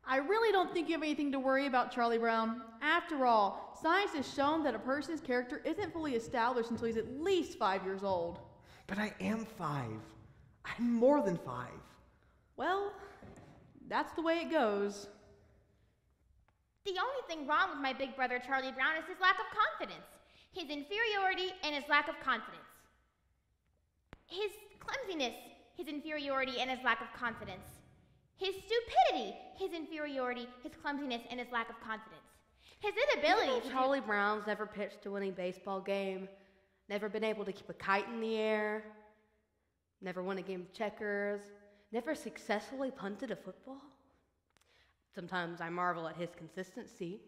I really don't think you have anything to worry about, Charlie Brown. After all, science has shown that a person's character isn't fully established until he's at least 5 years old. But I am 5. I'm more than 5. Well, that's the way it goes. The only thing wrong with my big brother Charlie Brown is his lack of confidence, his inferiority, and his lack of confidence. His clumsiness, his inferiority, and his lack of confidence. His stupidity, his inferiority, his clumsiness, and his lack of confidence. His inability to... Charlie Brown's never pitched a winning baseball game, never been able to keep a kite in the air, never won a game of checkers, never successfully punted a football. Sometimes I marvel at his consistency.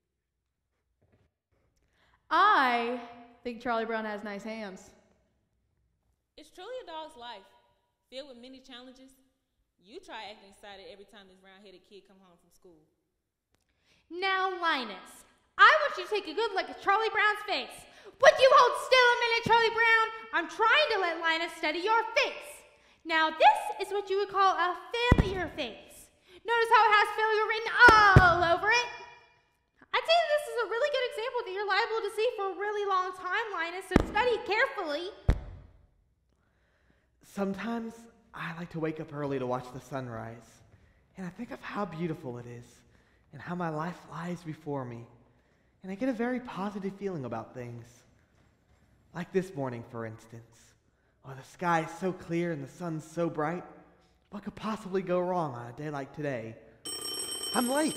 I think Charlie Brown has nice hands. It's truly a dog's life, filled with many challenges. You try acting excited every time this round-headed kid come home from school. Now, Linus, I want you to take a good look at Charlie Brown's face. Would you hold still a minute, Charlie Brown? I'm trying to let Linus study your face. Now, this is what you would call a failure face. Notice how it has failure written all over it? I'd say that this is a really good example that you're liable to see for a really long time, Linus, so study carefully. Sometimes I like to wake up early to watch the sunrise, and I think of how beautiful it is and how my life lies before me, and I get a very positive feeling about things. Like this morning, for instance. Oh, the sky is so clear and the sun's so bright. What could possibly go wrong on a day like today? I'm late!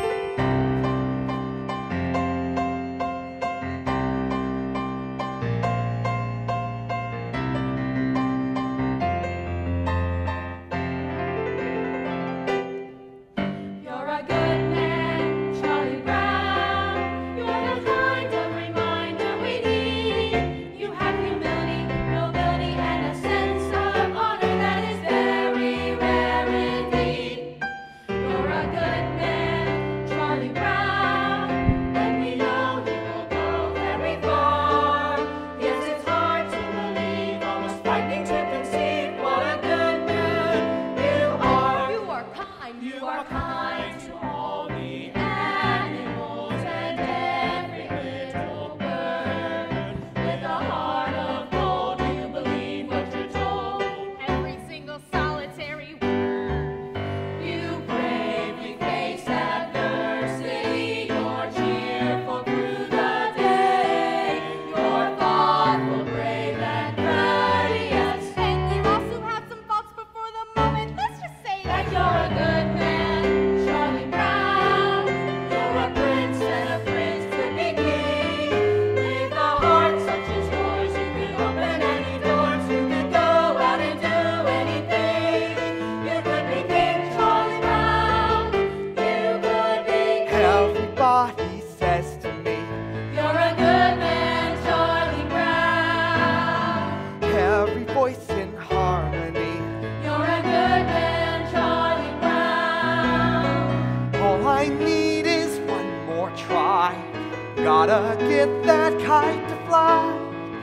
Gotta get that kite to fly,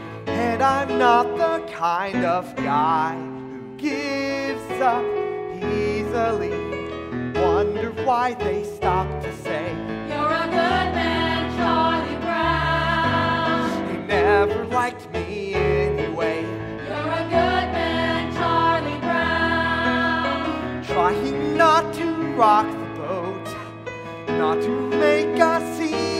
and I'm not the kind of guy who gives up easily. Wonder why they stop to say, "You're a good man, Charlie Brown." They never liked me anyway. You're a good man, Charlie Brown. Trying not to rock the boat, not to make a scene.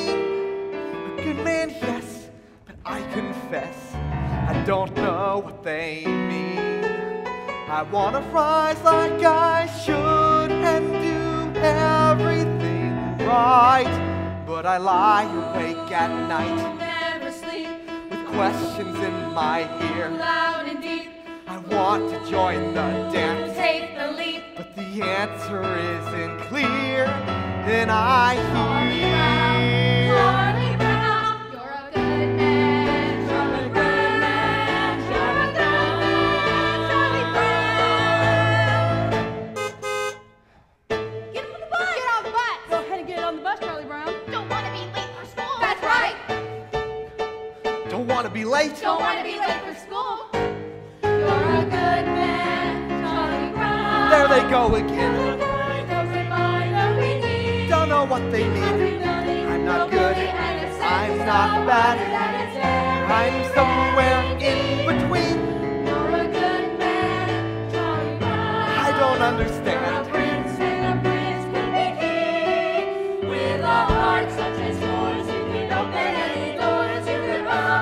Good man, yes, but I confess I don't know what they mean. I wanna rise like I should and do everything right, but I lie awake at night, never sleep, with questions in my ear, loud and deep. I want to join the dance, take the leap, but the answer isn't clear. Then I hear, Charlie Brown, you're a good man, Charlie Brown, you're a good man, Charlie Brown. Get on the bus! Get on the bus! Go ahead and get on the bus, Charlie Brown. Don't want to be late for school. That's right! don't want to be late. Don't want to be late for school. You're a good man, Charlie Brown. There they go again. Doesn't mind what they mean. I'm not good, I'm not bad, I'm somewhere in between. You're a good man, Charlie Brown. I don't understand. You're a prince, and a prince can be king. With a heart such as yours, you can open any doors you could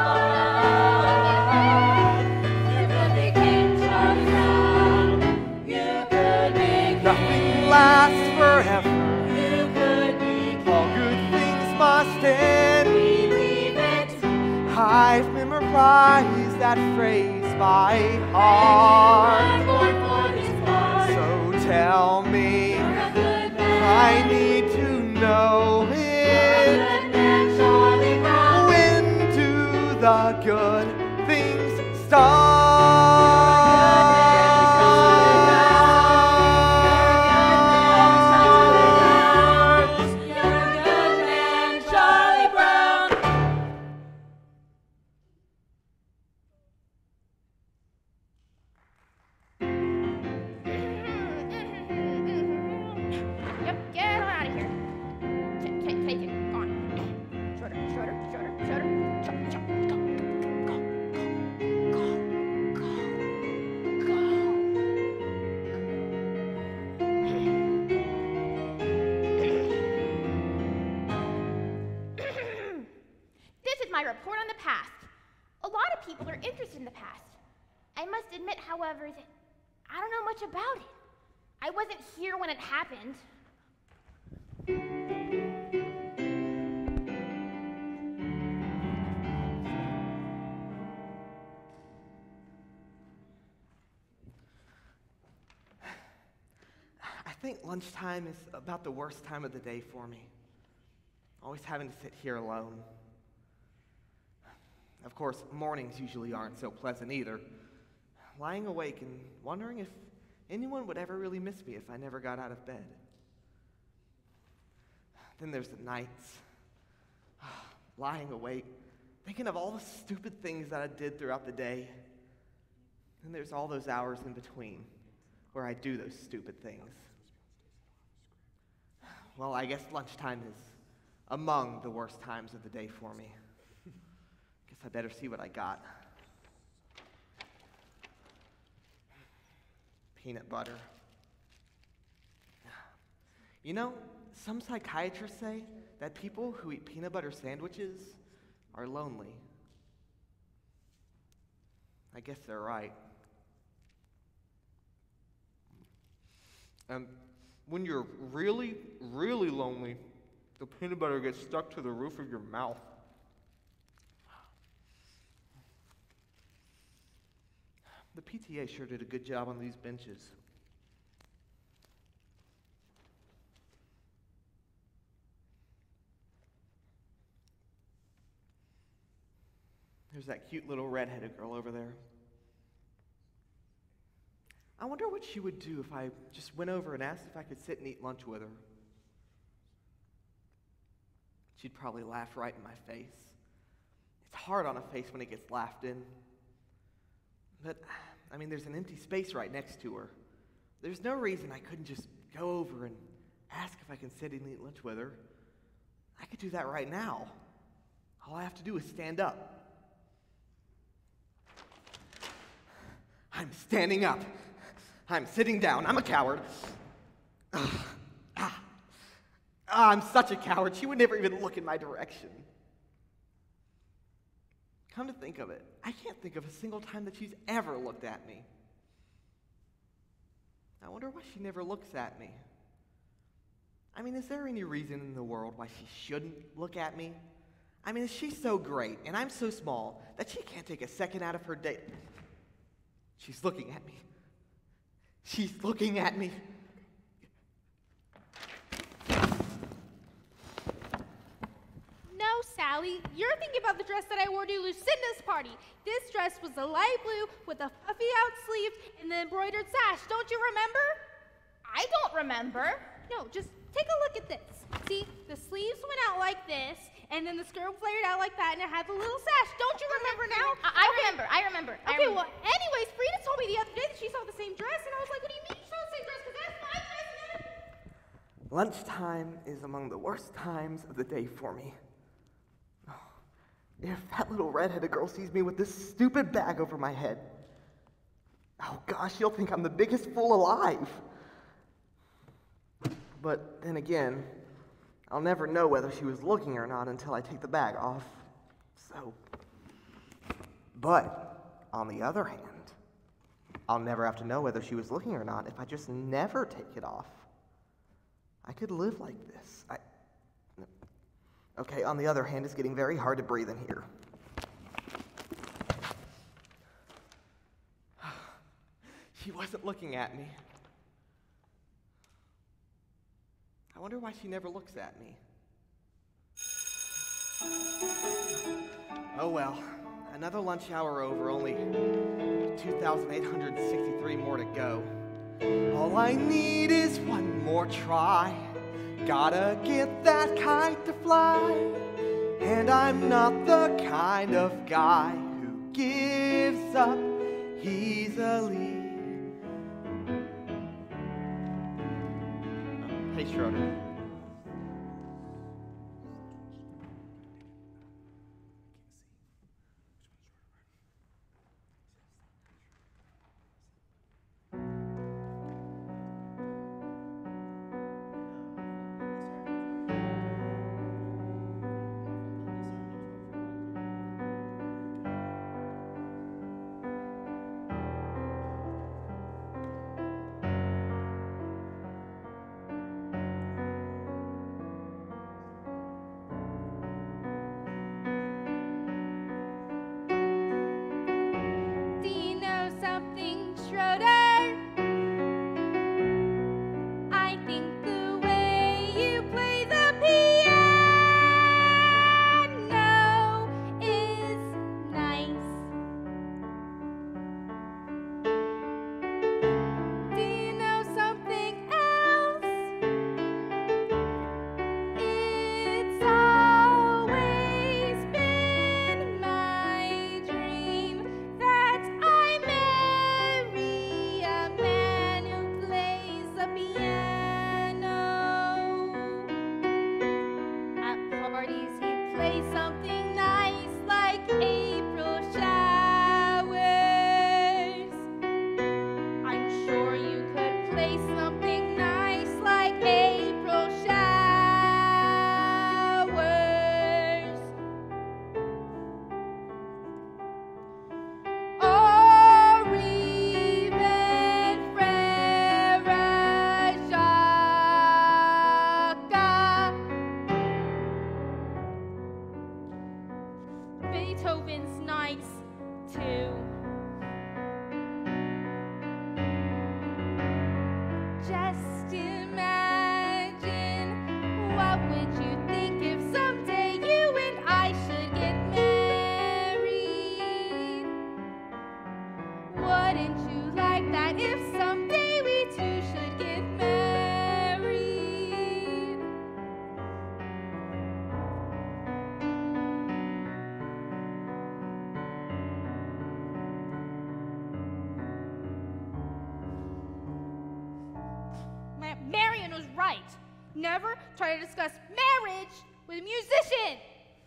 run. You could be King Charlie Brown. You could be king. Nothing lasts forever. You could be king. All good things must end. Believe it. I've memorized that phrase by heart. I'm born for this part. So tell me, You're a good man. I need to know You're a it. good man, Charlie Brown. When do the good things start? You're a good man, Charlie Brown. Yep, get on out of here. Take it. Go on. Shorter. Chop. Go. This is my report on the past. A lot of people are interested in the past. I must admit, however, that I don't know much about it. I wasn't here when it happened. I think lunchtime is about the worst time of the day for me. Always having to sit here alone. Of course, mornings usually aren't so pleasant either. Lying awake and wondering if anyone would ever really miss me if I never got out of bed. Then there's the nights. Lying awake, thinking of all the stupid things that I did throughout the day. Then there's all those hours in between where I do those stupid things. Well, I guess lunchtime is among the worst times of the day for me. Guess I better see what I got. Peanut butter. You know, some psychiatrists say that people who eat peanut butter sandwiches are lonely. I guess they're right. And when you're really, really lonely, the peanut butter gets stuck to the roof of your mouth. The PTA sure did a good job on these benches. There's that cute little red-headed girl over there. I wonder what she would do if I just went over and asked if I could sit and eat lunch with her. She'd probably laugh right in my face. It's hard on a face when it gets laughed in. But, I mean, there's an empty space right next to her. There's no reason I couldn't just go over and ask if I can sit and eat lunch with her. I could do that right now. All I have to do is stand up. I'm standing up. I'm sitting down. I'm a coward. I'm such a coward. She would never even look in my direction. Come to think of it, I can't think of a single time that she's ever looked at me. I wonder why she never looks at me. I mean, is there any reason in the world why she shouldn't look at me? I mean, she's so great, and I'm so small, that she can't take a second out of her day. She's looking at me. She's looking at me. No, Sally, you're thinking about the dress that I wore to Lucinda's party. This dress was a light blue with a puffy out sleeve and the embroidered sash. Don't you remember? I don't remember. No, just take a look at this. See, the sleeves went out like this, and then the skirt flared out like that, and it had the little sash. Don't you remember now? I remember. Okay, well, anyways, Frida told me the other day that she saw the same dress, and I was like, what do you mean you saw the same dress? Because that's my dress. Lunchtime is among the worst times of the day for me. Oh, if that little redheaded girl sees me with this stupid bag over my head, oh gosh, she'll think I'm the biggest fool alive. But then again, I'll never know whether she was looking or not until I take the bag off. But on the other hand, I'll never have to know whether she was looking or not if I just never take it off. I could live like this. Okay, on the other hand, it's getting very hard to breathe in here. She wasn't looking at me. I wonder why she never looks at me. Oh well, another lunch hour over, only 2,863 more to go. All I need is one more try. Gotta get that kite to fly. And I'm not the kind of guy who gives up easily. Hey, Schroeder. Do you know something, Schroeder? I think the way you play the piano is nice. Do you know something else? It's always been my dream that I marry a man who plays the piano. At parties he'd play something nice like April showers. I'm sure you could play something nice like April showers. Or even Frere Jacques. Beethoven's nice too. Just imagine, what would you think if someday you and I should get married? Wouldn't you like that if someday we two should get married? Marion was right. Never try to discuss marriage with a musician.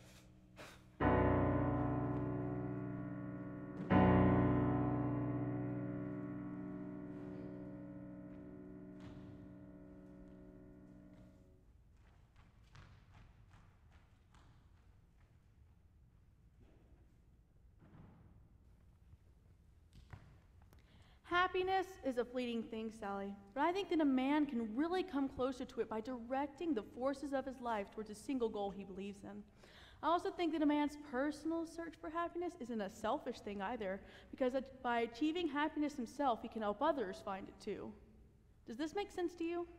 Happiness is a fleeting thing, Sally, but I think that a man can really come closer to it by directing the forces of his life towards a single goal he believes in. I also think that a man's personal search for happiness isn't a selfish thing either, because by achieving happiness himself, he can help others find it too. Does this make sense to you?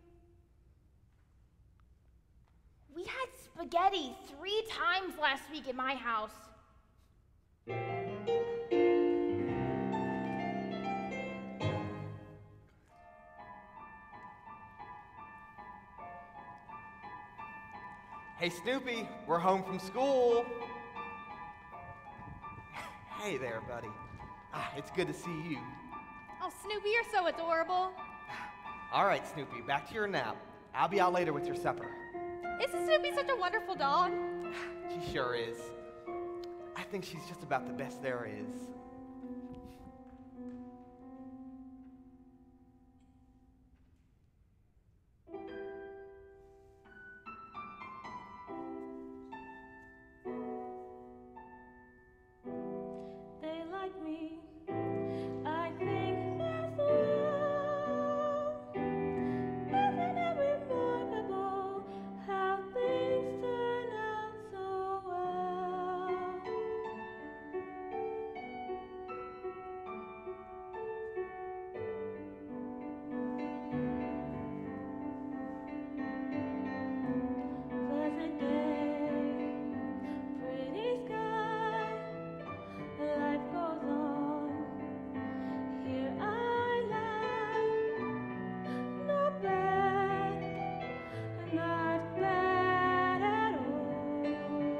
We had spaghetti 3 times last week at my house. Hey, Snoopy, we're home from school. Hey there, buddy. It's good to see you. Oh, Snoopy, you're so adorable. All right, Snoopy, back to your nap. I'll be out later with your supper. Isn't Snoopy such a wonderful dog? She sure is. I think she's just about the best there is. They like me. I think they're so. Isn't it remarkable how things turn out so well? Pleasant day, pretty sky. Life goes on. Here I lie. Not bad, not bad at all.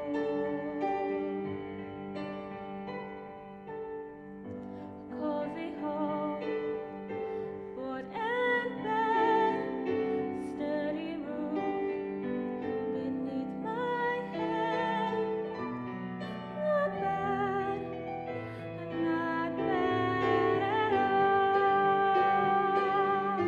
Cozy home, board and bed, steady roof beneath my head. Not bad. Not bad at all.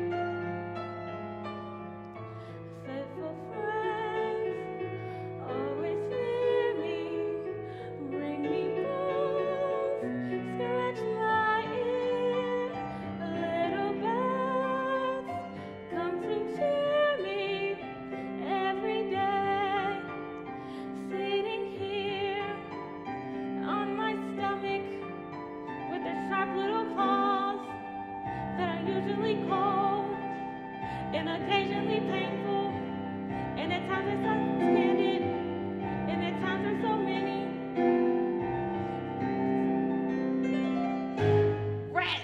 Faithful friends always near me, bring me bones, scratch my ear. Little bells come to cheer me every day. Sitting here on my stomach with their sharp little claws that are usually cold and occasionally painful, and at times I can't stand it, and at times there's so many. Rats!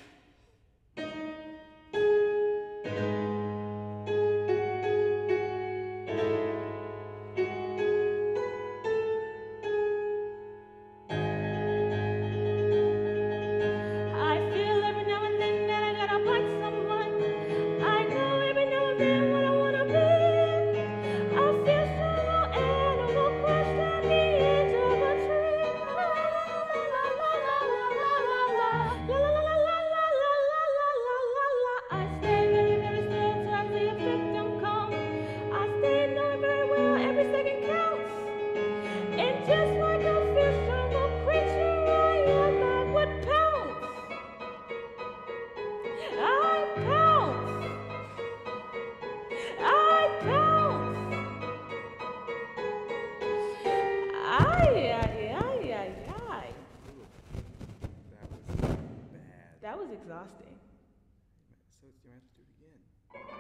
I feel every now and then that I gotta bite someone. I know every now and then what I wanna be. I feel strong animal crushed at the edge of a tree. La la la la la la la la la la la la la la la la. I stay very very still till I see a victim come. I stay knowing very well every second counts. And just like a fish on a creature, I would pounce. I pounce. I pounce. Ay, ay, ay, ay, ay. That was bad. That was exhausting. So you have to do it again.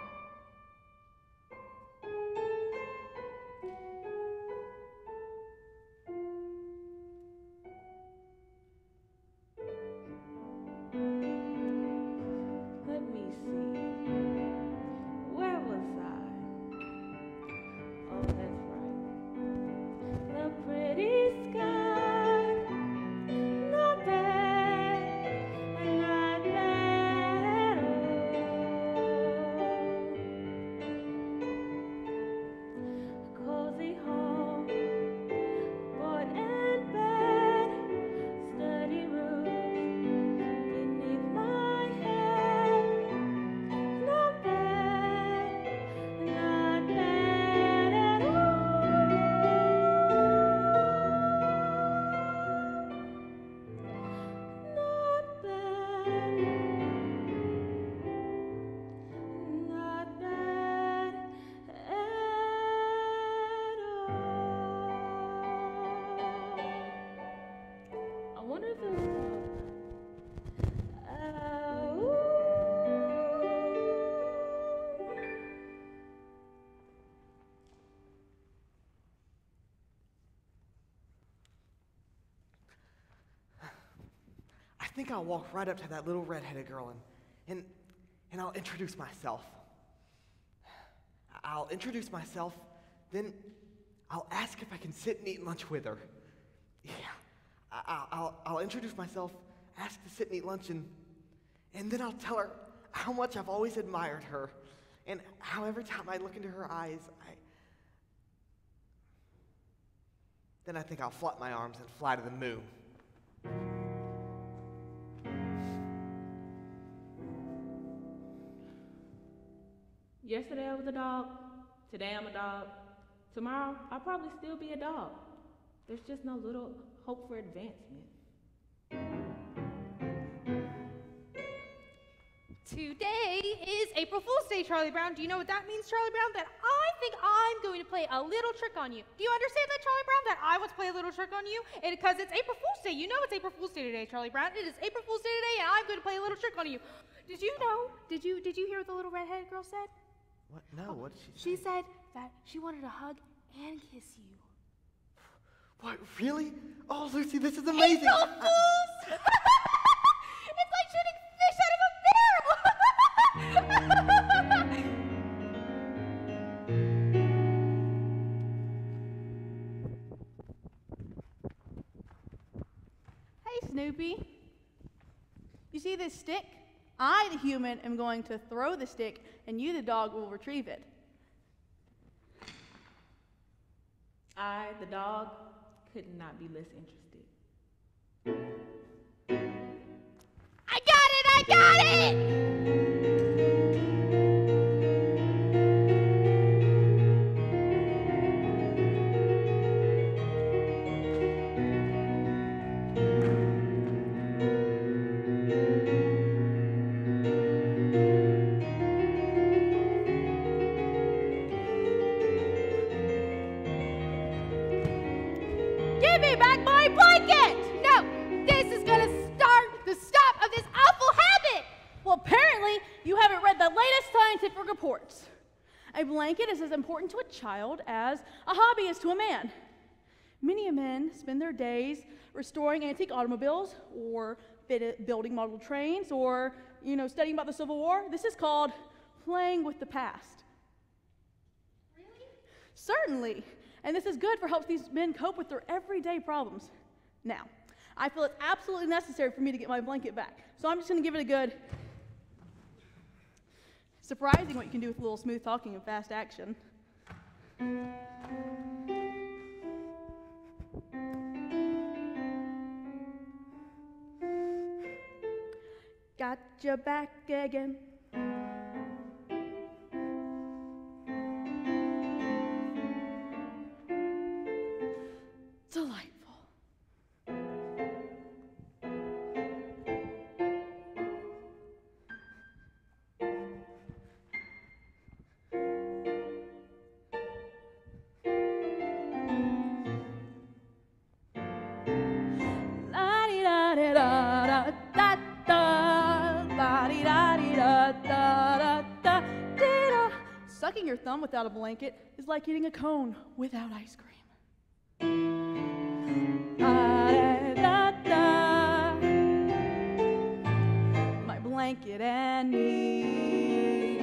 Let me see. Where was I? Oh, that's right. The pretty sky. Not bad, not bad at all. Cozy home, board and bed, steady roof beneath my head. Not bad, not bad at all. Not bad, not bad at all. I wonder if it was loud. I think I'll walk right up to that little red-headed girl and I'll introduce myself. I'll introduce myself, then I'll ask if I can sit and eat lunch with her. Yeah, I'll introduce myself, ask to sit and eat lunch, and then I'll tell her how much I've always admired her And how every time I look into her eyes, then I think I'll flap my arms and fly to the moon. Yesterday I was a dog. Today I'm a dog. Tomorrow I'll probably still be a dog. There's just no little hope for advancement. Today is April Fool's Day, Charlie Brown. Do you know what that means, Charlie Brown? That I think I'm going to play a little trick on you. Do you understand that, Charlie Brown? That I want to play a little trick on you? Because it's April Fool's Day. You know it's April Fool's Day today, Charlie Brown. It is April Fool's Day today, and I'm going to play a little trick on you. Did you know? Did you hear what the little redheaded girl said? What? No, what did she say? She said that she wanted to hug and kiss you. What, really? Oh, Lucy, this is amazing. April Fools! It's like shooting fish out of a barrel! Hey, Snoopy. You see this stick? I, the human, am going to throw the stick, and you, the dog, will retrieve it. I, the dog, could not be less interested. I got it! I got it! Give me back my blanket! No! This is gonna start the stop of this awful habit! Well, apparently, you haven't read the latest scientific reports. A blanket is as important to a child as a hobby is to a man. Many men spend their days restoring antique automobiles or building model trains or, studying about the Civil War. This is called playing with the past. Really? Certainly. And this is good for helps these men cope with their everyday problems. Now, I feel it's absolutely necessary for me to get my blanket back. So I'm just going to give it a good... Surprising what you can do with a little smooth talking and fast action. Got your back again. Delightful. Sucking your thumb without a blanket is like eating a cone without ice cream. My blanket and me.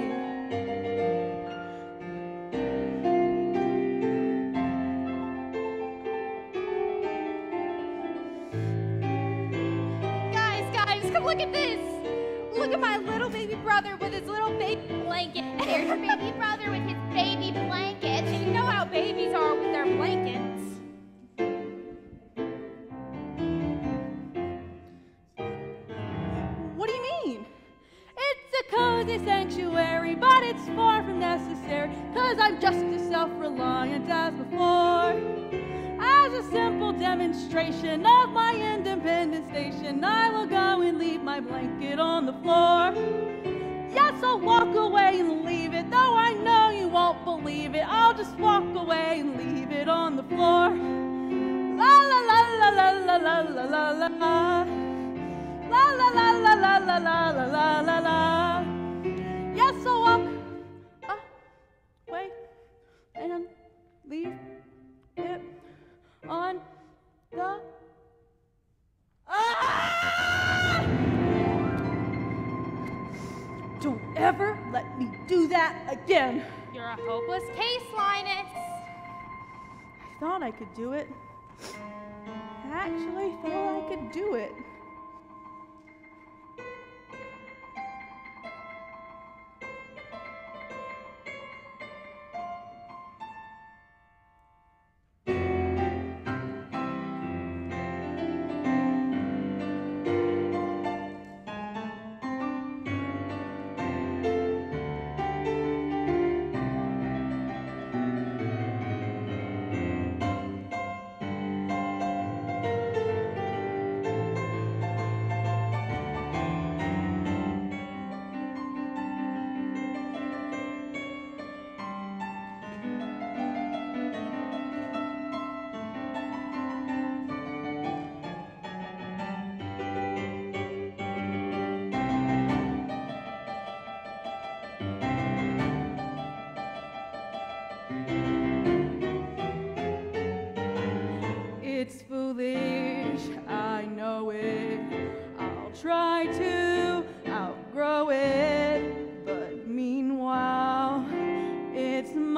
Guys, come look at this! Look at my little baby brother with his little baby blanket. There's your baby brother with his baby blanket. You know how babies are with their blankets. What do you mean? It's a cozy sanctuary, but it's far from necessary, 'cause I'm just as self-reliant as before. As a simple demonstration of my independent station, I will go and leave my blanket on the floor. Yes, I'll walk away and leave it, though I know you won't believe it. I'll just walk away and leave it on the floor. La la la la la la la la la la la. La la la la la la la la la la la. Yes, I'll walk away and leave it on the... Ah! Don't ever let me do that again. You're a hopeless case, Linus. I thought I could do it. I actually thought I could do it.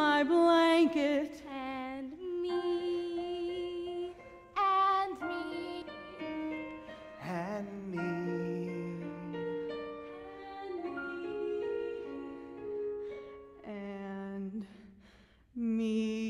my blanket. And me. And me. And me. And me.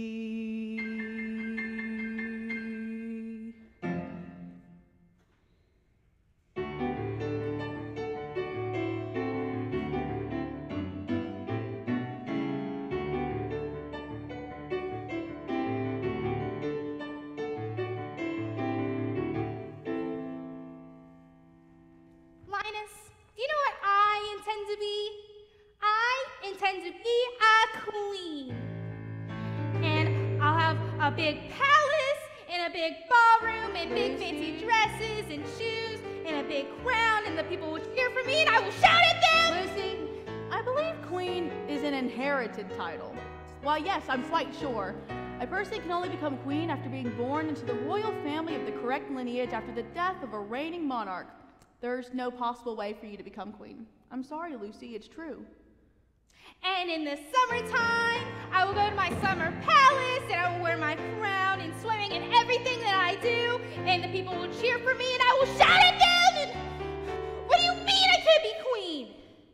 Linus, do you know what I intend to be? I intend to be a queen. And I'll have a big palace and a big ballroom and big fancy dresses and shoes and a big crown, and the people will cheer for me and I will shout at them. Lucy, I believe queen is an inherited title. Well, yes, I'm quite sure. A person can only become queen after being born into the royal family of the correct lineage after the death of a reigning monarch. There's no possible way for you to become queen. I'm sorry, Lucy, it's true. And in the summertime, I will go to my summer palace and I will wear my crown and swimming and everything that I do, and the people will cheer for me and I will shout at them. And what do you mean I can't be queen?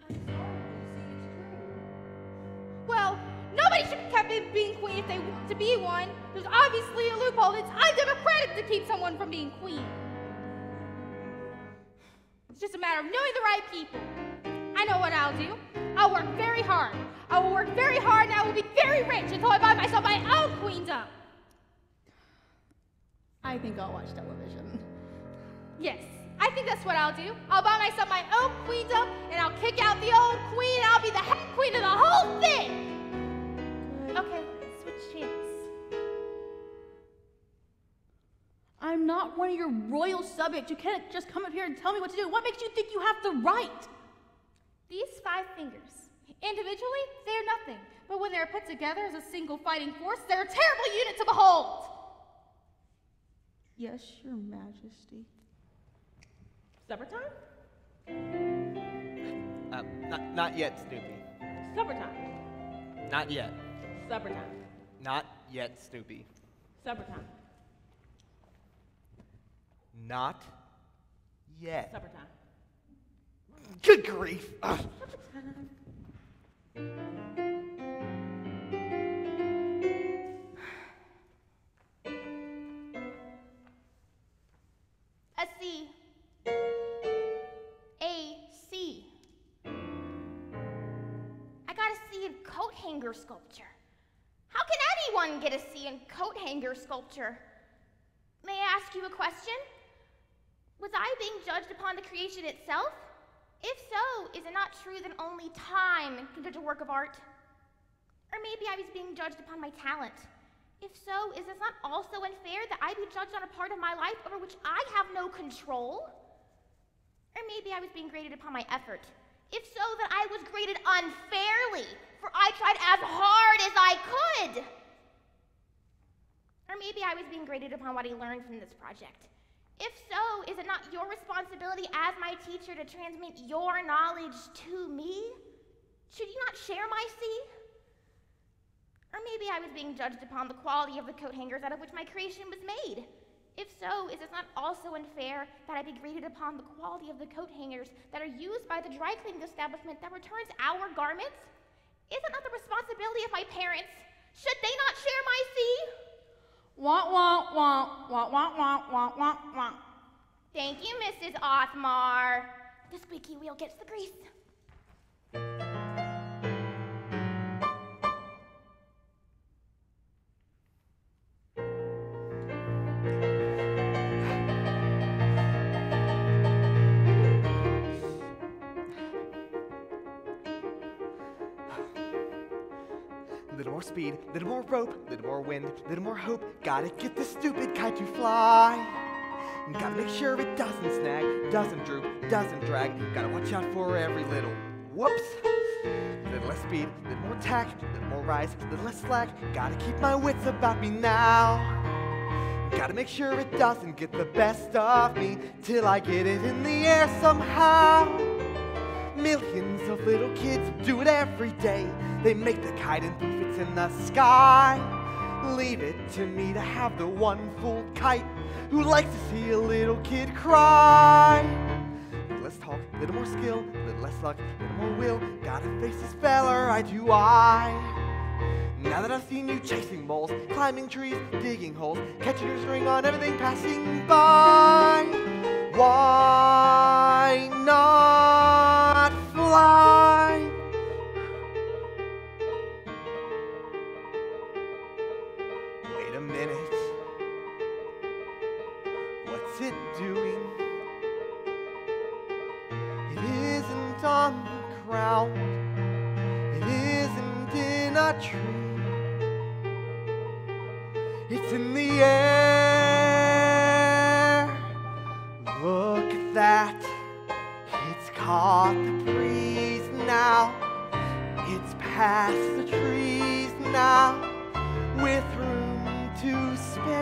Well, nobody should be kept in being queen if they want to be one. There's obviously a loophole. It's undemocratic to keep someone from being queen. It's just a matter of knowing the right people. I know what I'll do. I'll work very hard. I will work very hard and I will be very rich until I buy myself my own queendom. I think I'll watch television. Yes, I think that's what I'll do. I'll buy myself my own queendom and I'll kick out the old queen and I'll be the head queen of the whole thing. Okay, switch channels. I'm not one of your royal subjects. You can't just come up here and tell me what to do. What makes you think you have the right? These 5 fingers, individually, they're nothing. But when they're put together as a single fighting force, they're a terrible unit to behold. Yes, Your Majesty. Supper time? Not yet, Snoopy. Supper time. Not yet. Supper time. Not yet, Snoopy. Supper time. Not yet. Supper time. Good grief. Ugh. A C. A C. I got a C in coat hanger sculpture. How can anyone get a C in coat hanger sculpture? May I ask you a question? Was I being judged upon the creation itself? If so, is it not true that only time can judge a work of art? Or maybe I was being judged upon my talent. If so, is it not also unfair that I be judged on a part of my life over which I have no control? Or maybe I was being graded upon my effort. If so, that I was graded unfairly, for I tried as hard as I could. Or maybe I was being graded upon what I learned from this project. If so, is it not your responsibility as my teacher to transmit your knowledge to me? Should you not share my C? Or maybe I was being judged upon the quality of the coat hangers out of which my creation was made. If so, is it not also unfair that I be graded upon the quality of the coat hangers that are used by the dry cleaning establishment that returns our garments? Is it not the responsibility of my parents? Should they not share my C? Wah, wah, wah, wah, wah, wah, wah, wah, wah. Thank you, Mrs. Othmar. The squeaky wheel gets the grease. Little more speed, little more rope, little more wind, little more hope. Gotta get this stupid kite to fly. Gotta make sure it doesn't snag, doesn't droop, doesn't drag. Gotta watch out for every little whoops. Little less speed, little more tack, little more rise, little less slack. Gotta keep my wits about me now. Gotta make sure it doesn't get the best of me till I get it in the air somehow. Millions of little kids do it every day. They make the kite and poof, it's in the sky. Leave it to me to have the one fool kite who likes to see a little kid cry. Let's talk, a little more skill, a little less luck, a little more will. Gotta face this feller, I do I. Now that I've seen you chasing moles, climbing trees, digging holes, catching your string on everything passing by, why not fly? Wait a minute. What's it doing? It isn't on the ground. It isn't in a tree. It's in the air. Look at that. It's caught the breeze now. It's past the trees now, with room to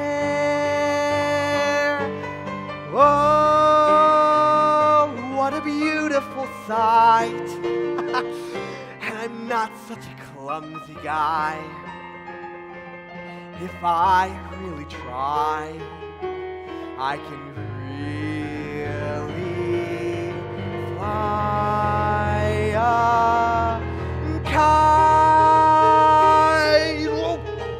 spare. Oh, what a beautiful sight. And I'm not such a clumsy guy. If I really try, I can really fly a kite. Whoa.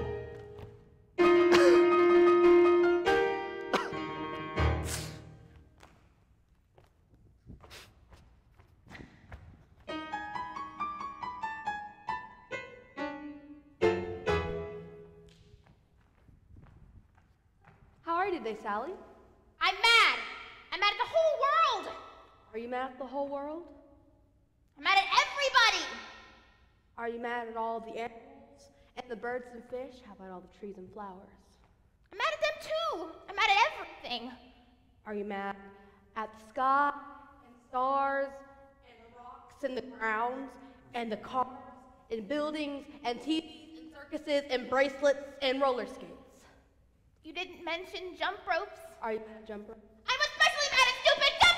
How are you today, Sally? I'm mad. I'm mad at the whole world. Are you mad at the whole world? I'm mad at everybody. Are you mad at all the animals and the birds and fish? How about all the trees and flowers? I'm mad at them too. I'm mad at everything. Are you mad at the sky and stars and the rocks and the ground and the cars and buildings and TVs and circuses and bracelets and roller skates? You didn't mention jump ropes. Are you mad at jump ropes? I'm especially mad at stupid jump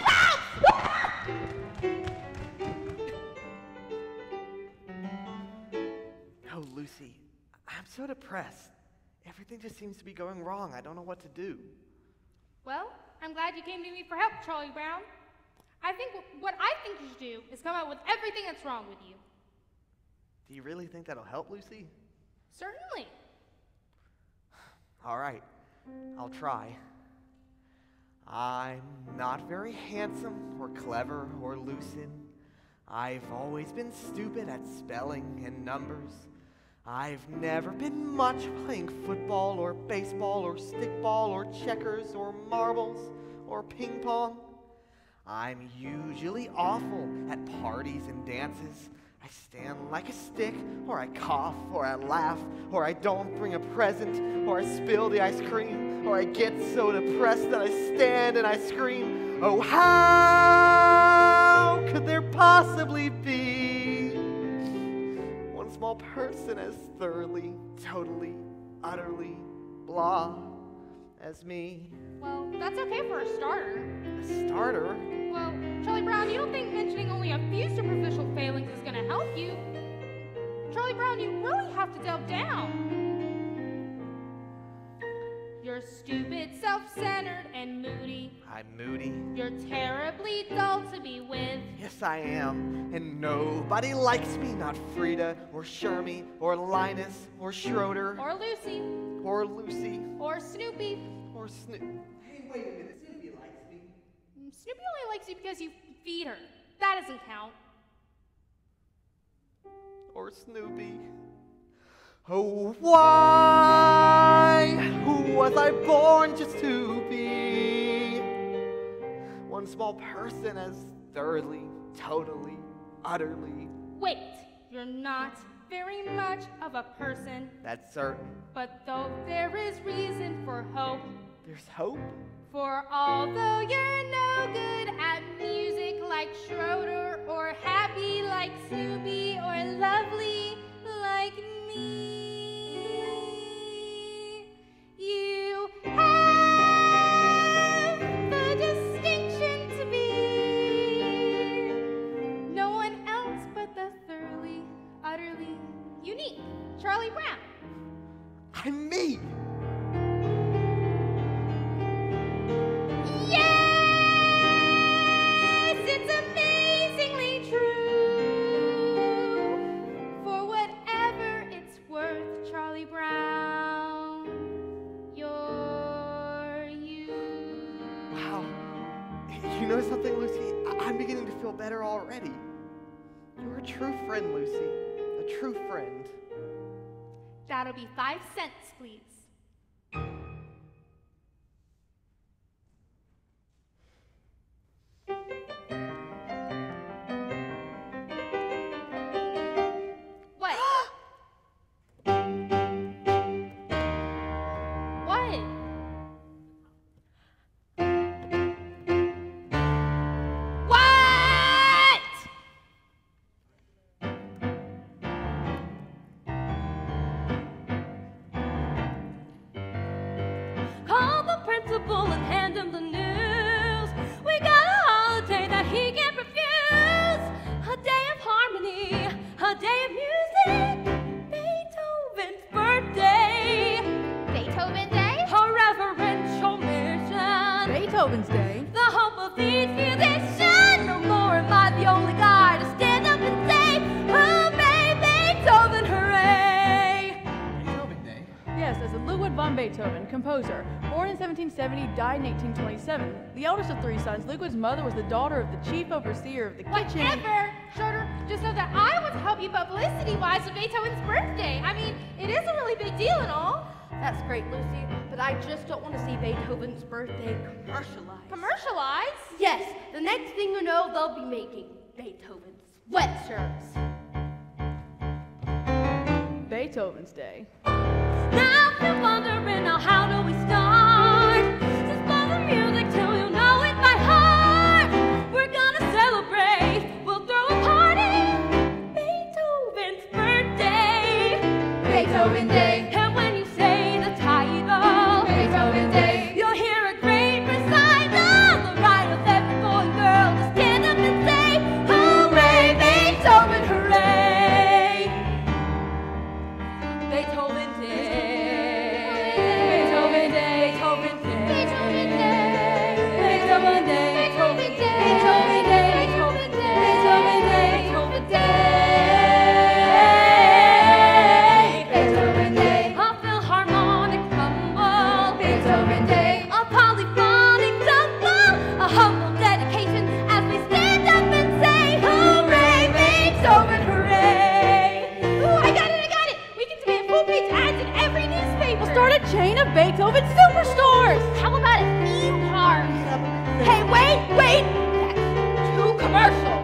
ropes! Oh, Lucy, I'm so depressed. Everything just seems to be going wrong. I don't know what to do. Well, I'm glad you came to me for help, Charlie Brown. I think what I think you should do is come out with everything that's wrong with you. Do you really think that'll help, Lucy? Certainly. All right, I'll try. I'm not very handsome or clever or lucid. I've always been stupid at spelling and numbers. I've never been much playing football or baseball or stickball or checkers or marbles or ping pong. I'm usually awful at parties and dances. I stand like a stick, or I cough, or I laugh, or I don't bring a present, or I spill the ice cream, or I get so depressed that I stand and I scream. Oh, how could there possibly be one small person as thoroughly, totally, utterly blah as me? Well, that's okay for a starter. A starter? Well, Charlie Brown, you don't think mentioning only a few superficial failings is going to help you? Charlie Brown, you really have to delve down. You're stupid, self-centered, and moody. I'm moody. You're terribly dull to be with. Yes, I am. And nobody likes me, not Frida, or Shermie, or Linus, or Schroeder, Or Lucy. or Lucy, Or Snoopy. or Snoop. Hey, wait a minute. Snoopy likes me. Snoopy only likes you because you feed her. That doesn't count. Or Snoopy. Oh, why was I born just to be one small person as thoroughly, totally, utterly? Wait, you're not very much of a person. That's certain. But though there is reason for hope, There's hope? for although you're no good at music like Schroeder, or happy like Snoopy, or lovely like me, you have the distinction to be. No I'm me. Yes, it's amazingly true. For whatever it's worth, Charlie Brown, you're you. Wow. You know something, Lucy? I'm beginning to feel better already. You're a true friend, Lucy. A true friend. That'll be 5 cents, please. What? What? What? Call the principal and hand him the news. We got a holiday that he can't refuse. A day of harmony, a day of music. Beethoven's birthday, Beethoven Day? a reverential mission. Beethoven's Day. The hope of these musicians. No more am I the only guy to stand up and say, hooray, Beethoven, hooray. Beethoven Day. Yes, as Ludwig von Beethoven, composer. Born in 1770, died in 1827. The eldest of 3 sons, Ludwig's mother was the daughter of the chief overseer of the kitchen. Whatever, Schroeder. Just know that I want to help you publicity-wise with Beethoven's birthday. I mean, it is a really big deal and all. That's great, Lucy, but I just don't want to see Beethoven's birthday commercialized. Commercialized? Yes, the next thing you know, they'll be making Beethoven sweatshirts. Beethoven's Day. Now if you're wondering now how do we start? Just blow the music till you know it by heart. We're gonna celebrate, we'll throw a party. Beethoven's birthday. Beethoven Day. And when you say the title, Beethoven Day. you'll hear a great recital. The right of every boy and girl to stand up and say, hooray, Beethoven, hooray. Beethoven Day. Beethoven Day. Beethoven Day. Beethoven Day. Beethoven Day. Beethoven Day. Beethoven Day. Beethoven Day. Beethoven Day. Beethoven Day. Beethoven Beethoven Day. Day. A philharmonic rumble. Beethoven Day. A polyphonic tumble. A humble dedication as we stand up and say, hooray, Beethoven, hooray. Ooh, I got it. We can demand full-page ads in every newspaper. We'll start a chain of Beethoven superstores. How about a theme park? Hey, wait. That's too commercial.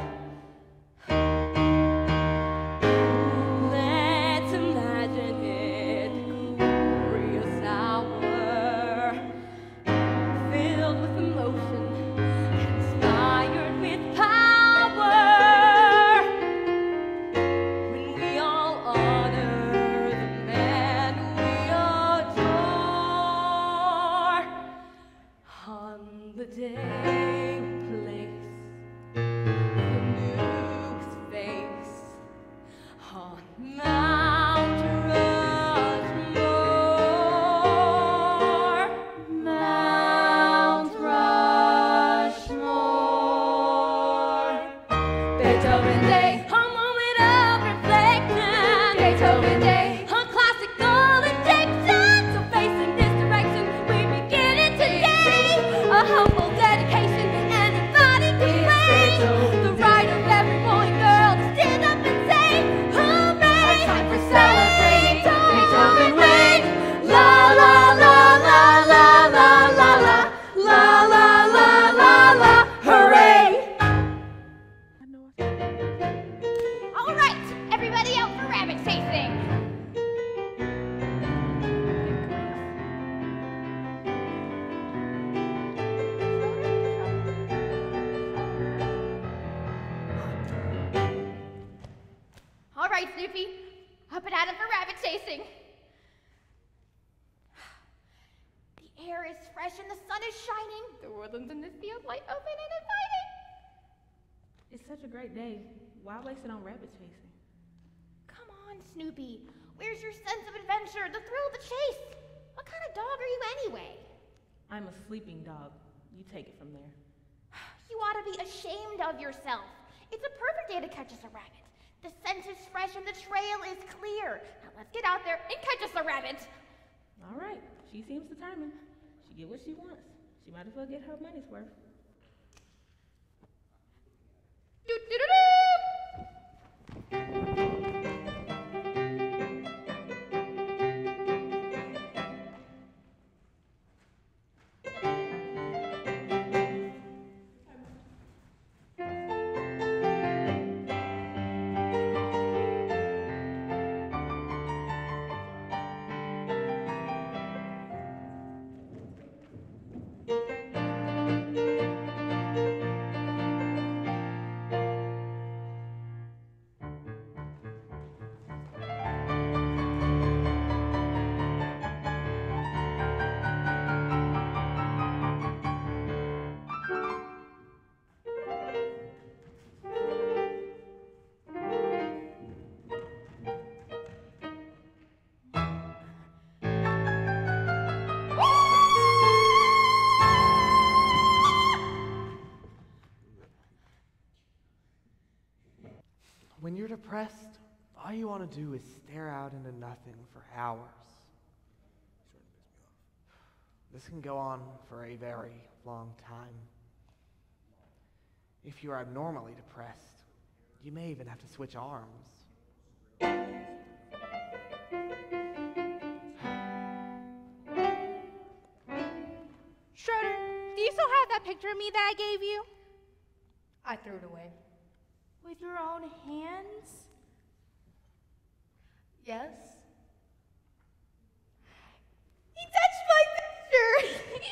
Let's imagine it, glorious hour, filled with emotion, inspired with power. When we all honor the man we adore, on the day we place the news face on Mount Rushmore. Mount Rushmore. Beethoven Day. A moment of reflection. Beethoven Day. A classical injection. So facing this direction, we begin it today. A humble dedication and inviting to play. The right of every boy and girl to stand up and say, hooray! Time for celebrating Beethoven way. La la la la la la la la la la la la la. Hooray! All right, everybody out for rabbit chasing. All right, Snoopy, up and at 'em for rabbit chasing. The air is fresh and the sun is shining. The woodlands in this field lie open and inviting. It's such a great day. Why waste it on rabbit chasing? Come on, Snoopy. Where's your sense of adventure? adventure, the thrill of the chase. What kind of dog are you anyway? I'm a sleeping dog. You take it from there. You ought to be ashamed of yourself. It's a perfect day to catch us a rabbit. The scent is fresh and the trail is clear. Now let's get out there and catch us a rabbit. All right. She seems determined. She get what she wants. She might as well get her money's worth. When you're depressed, all you want to do is stare out into nothing for hours. This can go on for a very long time. If you're abnormally depressed, you may even have to switch arms. Schroeder, do you still have that picture of me that I gave you? I threw it away. With your own hands? Yes? He touched my picture!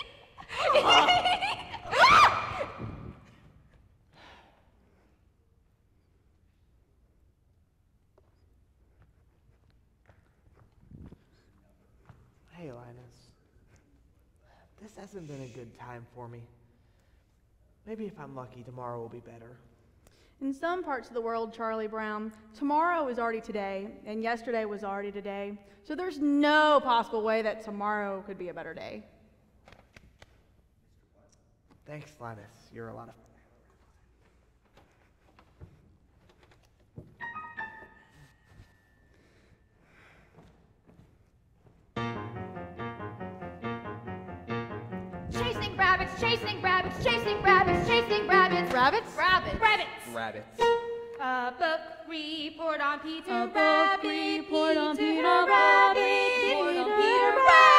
Hey, Linus. This hasn't been a good time for me. Maybe if I'm lucky, tomorrow will be better. In some parts of the world, Charlie Brown, tomorrow is already today, and yesterday was already today. So there's no possible way that tomorrow could be a better day. Thanks, Linus. You're a lot of fun. Chasing rabbits, chasing rabbits, chasing rabbits, chasing rabbits. Rabbits? Rabbits. Rabbits. Rabbits. A book report on Peter A book Rabbit. report on Peter Rabbit. Rabbit. Report on Peter Peter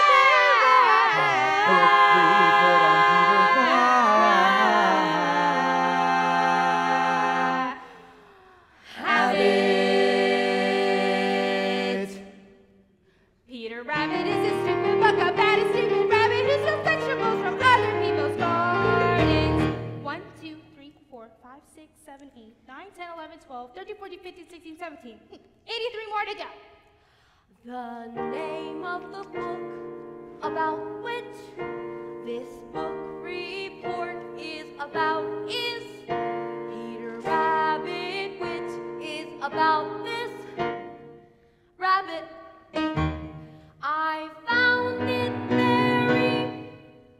Rabbit. Peter Rabbit is a stupid book about a stupid rabbit who steals vegetables from other people's gardens. 1, 2, 3, 4, 5, 6, 7, 8, 9, 10, 11, 12, 13, 14, 15, 16, 17. 83 more to go. The name of the book about which this book report is about is Peter Rabbit, which is about this rabbit. I found it very.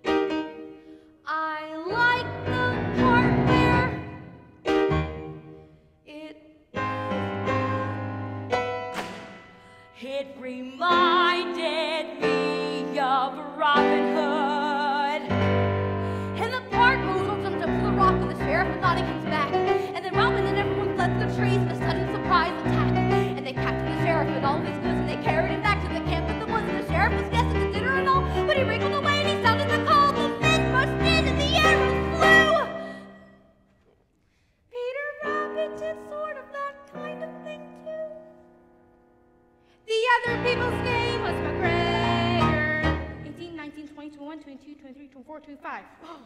I like the part where it reminded me of Robin Hood. And the part where Little jumped up to the rock when the sheriff and thought he comes back. And then Robin and everyone fled to the trees in a sudden surprise attack. And they captured the sheriff with all of his goods and they carried him back to the camp in the woods. And the sheriff was guessing the dinner and all, but he wriggled away and he sounded the call. The men rushed in and the arrows flew. Peter Rabbit did sort of that kind of thing too. The other people's name was McGregor. 18, 19, 20, 21, 22, 23, 24, 25.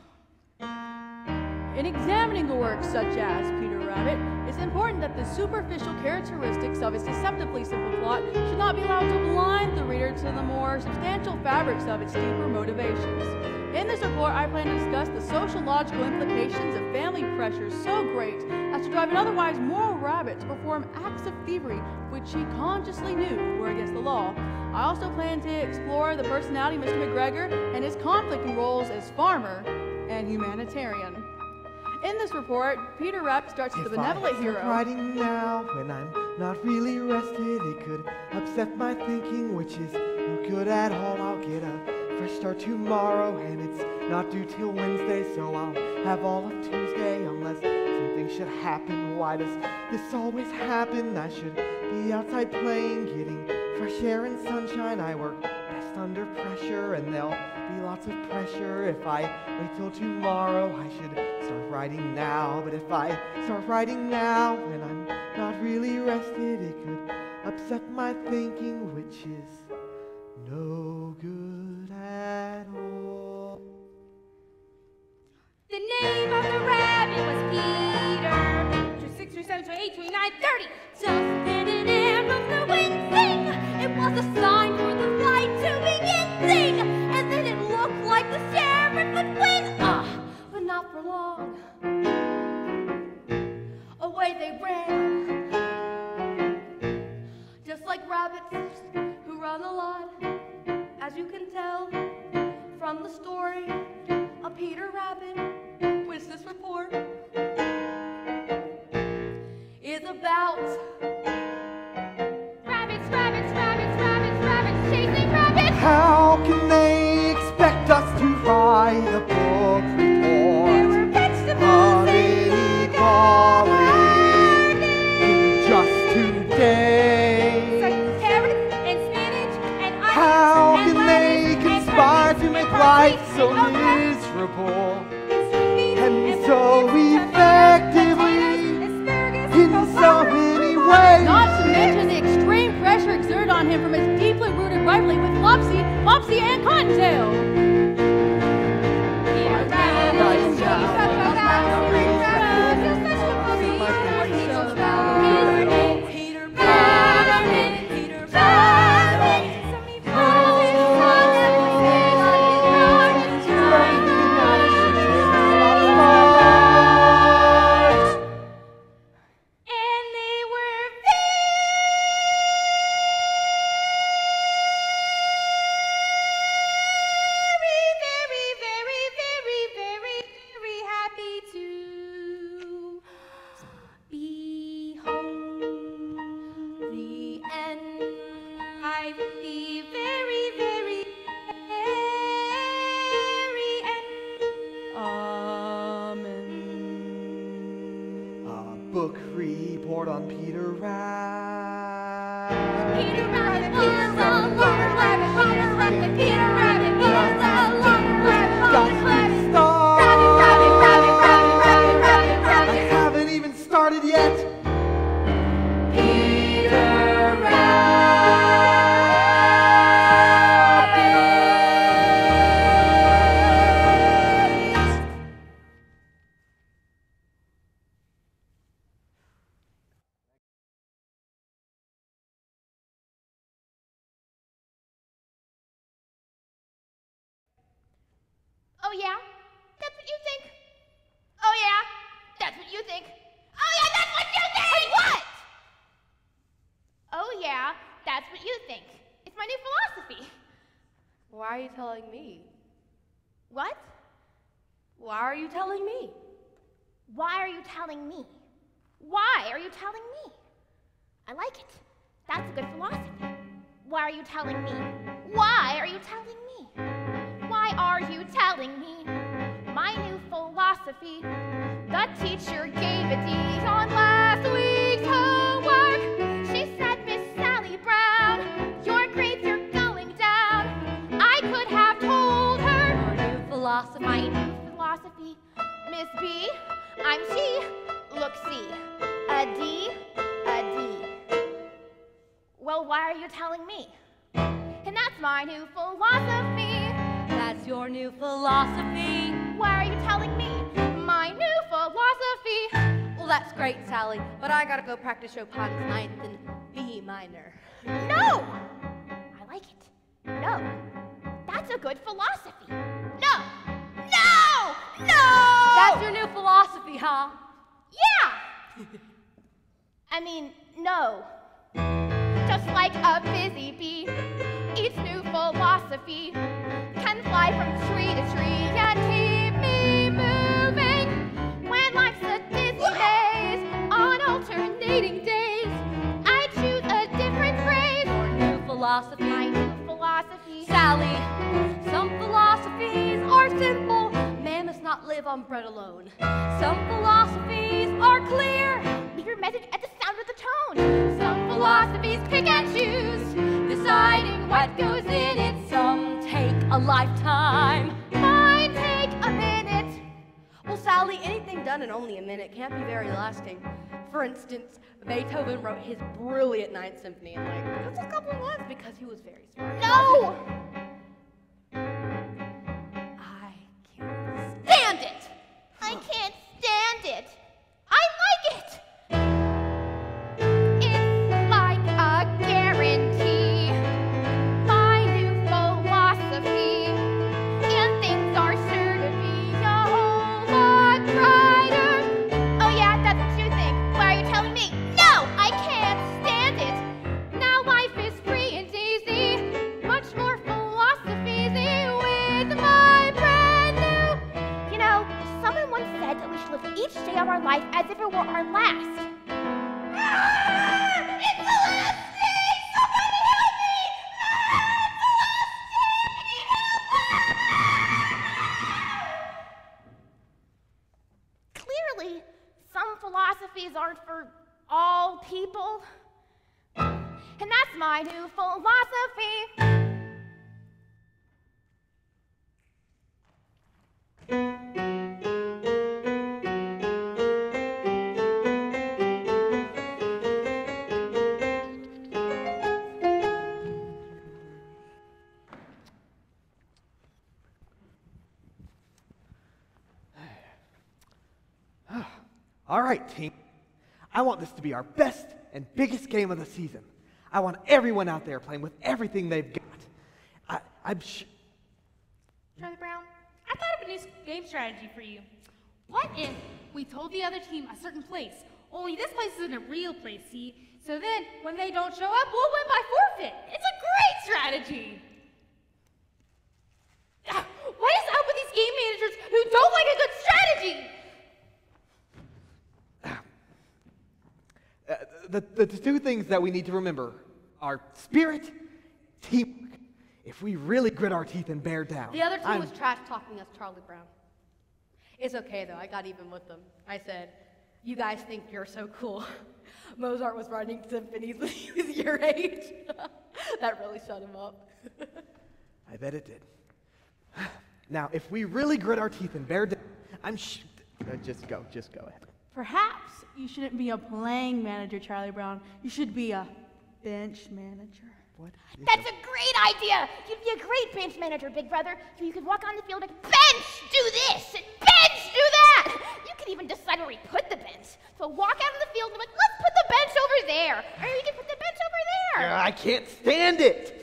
In examining a work such as Peter Rabbit, it's important that the superficial characteristics of its deceptively simple plot should not be allowed to blind the reader to the more substantial fabrics of its deeper motivations. In this report, I plan to discuss the sociological implications of family pressures so great as to drive an otherwise moral rabbit to perform acts of thievery which he consciously knew were against the law. I also plan to explore the personality of Mr. McGregor and his conflicting roles as farmer and humanitarian. In this report, Peter Rabbit starts as the benevolent If I hero. start writing now when I'm not really rested, it could upset my thinking, which is no good at all. I'll get a fresh start tomorrow, and it's not due till Wednesday, so I'll have all of Tuesday unless something should happen. Why does this always happen? I should be outside playing, getting fresh air and sunshine. I work best under pressure, and there'll be lots of pressure if I wait till tomorrow. I should start writing now, but if I start writing now when I'm not really rested, it could upset my thinking, which is no good at all. The name of the rabbit was Peter. 2, 6, 3, 7, 8, 3, 9, 30. Just then an arrow flew in, sing. It was a sign for the flight to begin, sing. And then it looked like the sheriff would win. But not for long. Away they ran, just like rabbits who run a lot. As you can tell from the story of Peter Rabbit, which this report is about. Rabbits, rabbits, rabbits, rabbits, rabbits, chasing rabbits. How can they expect us to write a book report There were vegetables on in the inequality in just 2 days? Like carrots and spinach and onions How and can they lettuce and conspire turnips to make and life parsley so and okra miserable and sweet beans and so pumpkins, effectively tomatoes, asparagus, in so cauliflower, many ways? Not to mention the extreme pressure exerted on him from his deeply rooted rivalry with Flopsy, and Cottontail. Peter Rabbit, Right. Peter Rabbit, Peter Rabbit, vegetables, Peter Rabbit, Peter Rabbit, Peter Rabbit, and they were very happy to be home. the end. I've the very end. Amen. A book report on Peter Rabbit. Peter Rabbit was a long rabbit, Peter Rabbit, Peter Rabbit was a long rabbit, Got rabbit, to rabbit, start. rabbit, rabbit, rabbit, rabbit, rabbit, I rabbit. haven't even started yet. Peter Rabbit. Oh yeah? That's what you think? Oh yeah? That's what you think? Oh yeah, that's what you think! What? Oh yeah, that's what you think. It's my new philosophy. Why are you telling me? What? Why are you telling me? Why are you telling me? Why are you telling me? I like it. That's a good philosophy. Why are you telling me? Why are you telling me? Why are you telling me? My new philosophy. The teacher gave it on last week's homework. She said, Miss Sally Brown, your grades are going down. I could have told her. Our new philosophy. My new philosophy. Miss B, I'm C. Look, C. A D, a D. Well, why are you telling me? And that's my new philosophy. That's your new philosophy. Why are you telling me? My new philosophy. Well, that's great, Sally, but I gotta go practice Chopin's Ninth in B minor. No! I like it. No. That's a good philosophy. No! No! No! That's your new philosophy, huh? Yeah! I mean, no. Just like a busy bee philosophy can fly from tree to tree and keep me moving. When life's a dismal maze on alternating days, I choose a different phrase. New philosophy. My new philosophy. Sally, some philosophies are simple. Man must not live on bread alone. Some philosophies are clear. Leave your message at the sound of the tone. Some philosophies pick and choose, deciding what goes in it. Some take a lifetime. Mine take a minute. Well, Sally, anything done in only a minute can't be very lasting. For instance, Beethoven wrote his brilliant Ninth Symphony in like just a couple of months because he was very smart. No! I can't stand it! I can't stand it. I like it. It's like a guarantee. My new philosophy. And things are sure to be a whole lot brighter. Oh yeah, that's what you think. Why are you telling me? No, I can't stand it. Now life is free and easy. Much more philosophy-y with my brand new. You know, someone once said that we should live each day of our life as if it were our last. It's the last day! Somebody help me! It's the last day! Clearly, some philosophies aren't for all people. And that's my new philosophy. All right, team. I want this to be our best and biggest game of the season. I want everyone out there playing with everything they've got. I'm sure. Charlie Brown, I thought of a new game strategy for you. What if we told the other team a certain place, only this place isn't a real place, see? So then, when they don't show up, we'll win by forfeit. It's a great strategy. What is up with these game managers who don't like a good strategy? The two things that we need to remember are spirit, teamwork. If we really grit our teeth and bear down. The other team was trash talking us Charlie Brown. It's okay though, I got even with them. I said, you guys think you're so cool. Mozart was writing symphonies when he was your age. That really shut him up. I bet it did. Now, if we really grit our teeth and bear down, just go ahead. Perhaps you shouldn't be a playing manager, Charlie Brown. You should be a bench manager. What? That's a great idea. You'd be a great bench manager, Big Brother. So you could walk on the field and bench do this and bench do that. You could even decide where we put the bench. So walk out on the field and be like, let's put the bench over there. Or you can put the bench over there. I can't stand it.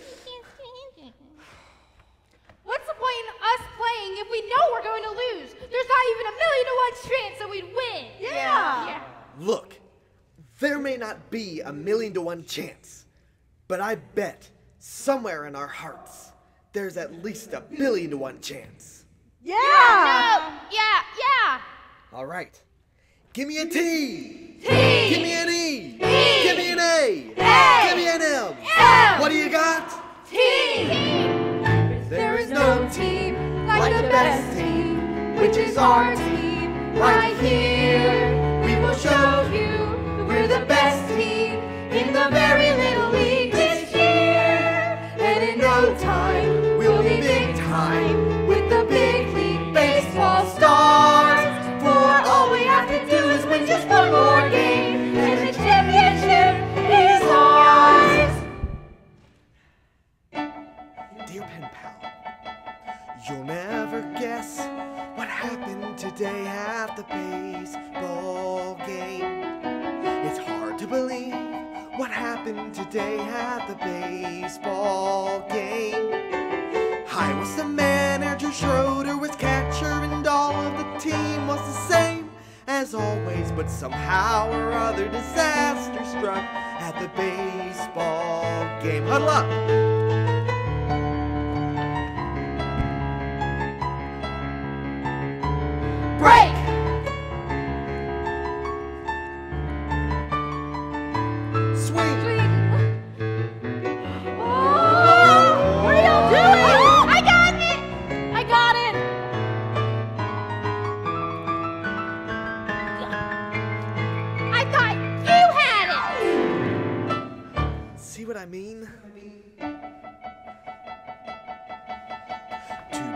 What's the point in us playing if we know we're going to lose? There's not even 1,000,000 to 1 chance that we'd win. Yeah. Look, there may not be 1,000,000 to 1 chance, but I bet somewhere in our hearts there's at least 1,000,000,000 to 1 chance. Yeah. No. Yeah. All right. Give me a T. T. Give me an E. E. Give me an A. A. Give me an M. M. What do you got? T. There is no team like the best team, which is our team right here. We will show you we're the best team in the very little league this year. And in no time, we'll be big time with the big league baseball stars. For all we have to do is win just one more game, and the championship is ours. Dear pen pal, you'll never guess what happened today at the baseball game. It's hard to believe what happened today at the baseball game. I was the manager, Schroeder was catcher, and all of the team was the same as always. But somehow or other, disaster struck at the baseball game. Huddle up!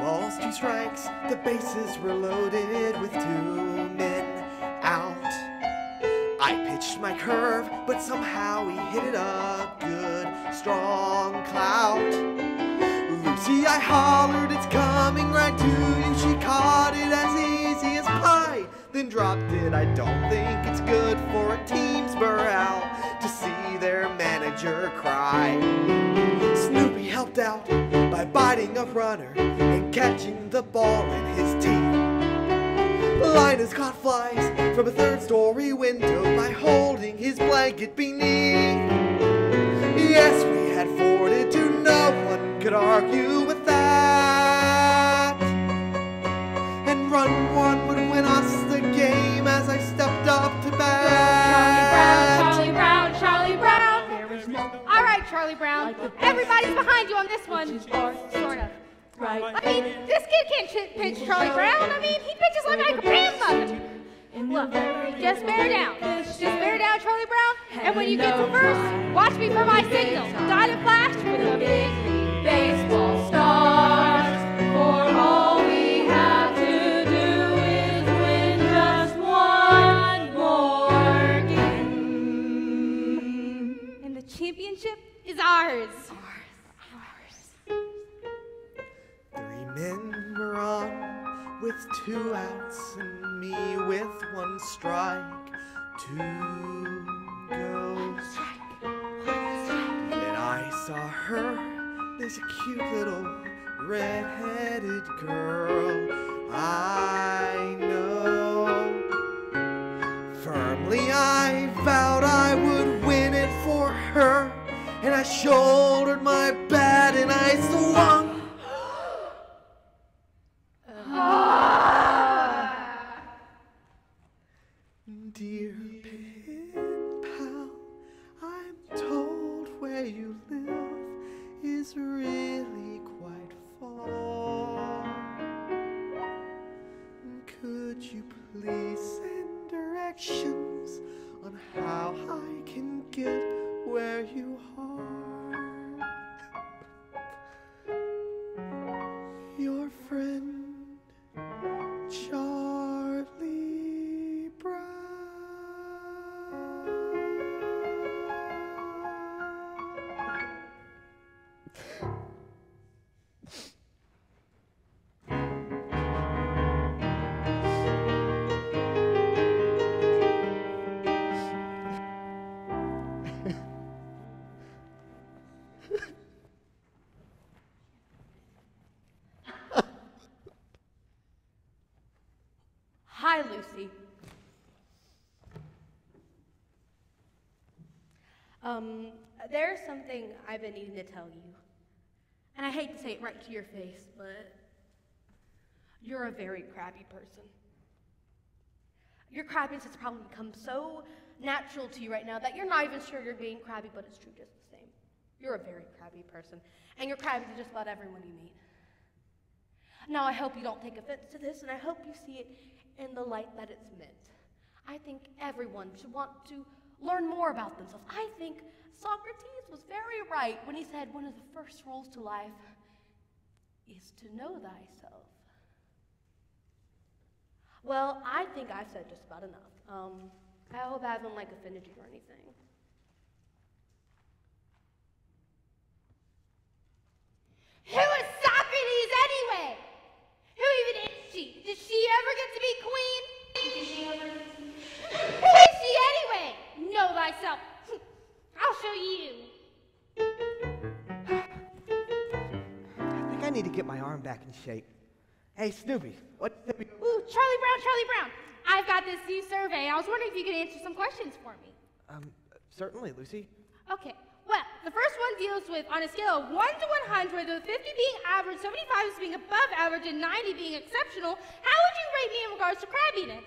balls, 2 strikes, the bases were loaded with 2 men out. I pitched my curve, but somehow he hit it a good, strong clout. Lucy, I hollered, it's coming right to you. She caught it as easy as pie, then dropped it. I don't think it's good for a team's morale to see their manager cry. Snoopy helped out by biting a runner and catching the ball in his teeth. Linus caught flies from a 3rd-story window by holding his blanket beneath. Yes, we had fortitude, no one could argue with that. And run 1 would win us the game as I stepped up to bat. Charlie Brown, Charlie Brown, Charlie Brown. All right, Charlie Brown. Everybody's behind you on this one. Sort of. Right. I mean, this kid can't pitch Charlie Brown. I mean, he pitches like a grandmother. Look, just bear down. Just bear down, Charlie Brown. And when you get to first, watch me for my signal. Dotted flash with the big league baseball stars. For all we have to do is win just one more game. And the championship is ours. 3 men were on with 2 outs and me with 1 strike to go. Then I saw her, there's a cute little red-headed girl I know. Firmly I vowed I would win it for her, and I shouldered my bat and I swung. Dear pen pal, I'm told where you live is really quite far. Could you please send directions on how I can get where you are? Your friend, Charlie Brown. Hi, Lucy. There's something I've been needing to tell you. And I hate to say it right to your face, but you're a very crabby person. Your crabbiness has probably become so natural to you right now that you're not even sure you're being crabby, but it's true just the same. You're a very crabby person, and you're crabby to just about everyone you meet. Now, I hope you don't take offense to this, and I hope you see it in the light that it's meant. I think everyone should want to learn more about themselves. I think Socrates was very right when he said one of the first rules to life is to know thyself. Well, I think I've said just about enough. I hope I haven't offended you or anything. Who is Socrates anyway? Who even is she? Did she ever get to be queen? Who is she anyway? Know thyself. I'll show you. I think I need to get my arm back in shape. Hey, Snoopy, what? Ooh, Charlie Brown. I've got this new survey. I was wondering if you could answer some questions for me. Certainly, Lucy. Okay. Well, the first one deals with, on a scale of 1 to 100, with 50 being average, 75 as being above average, and 90 being exceptional, how would you rate me in regards to crabbiness?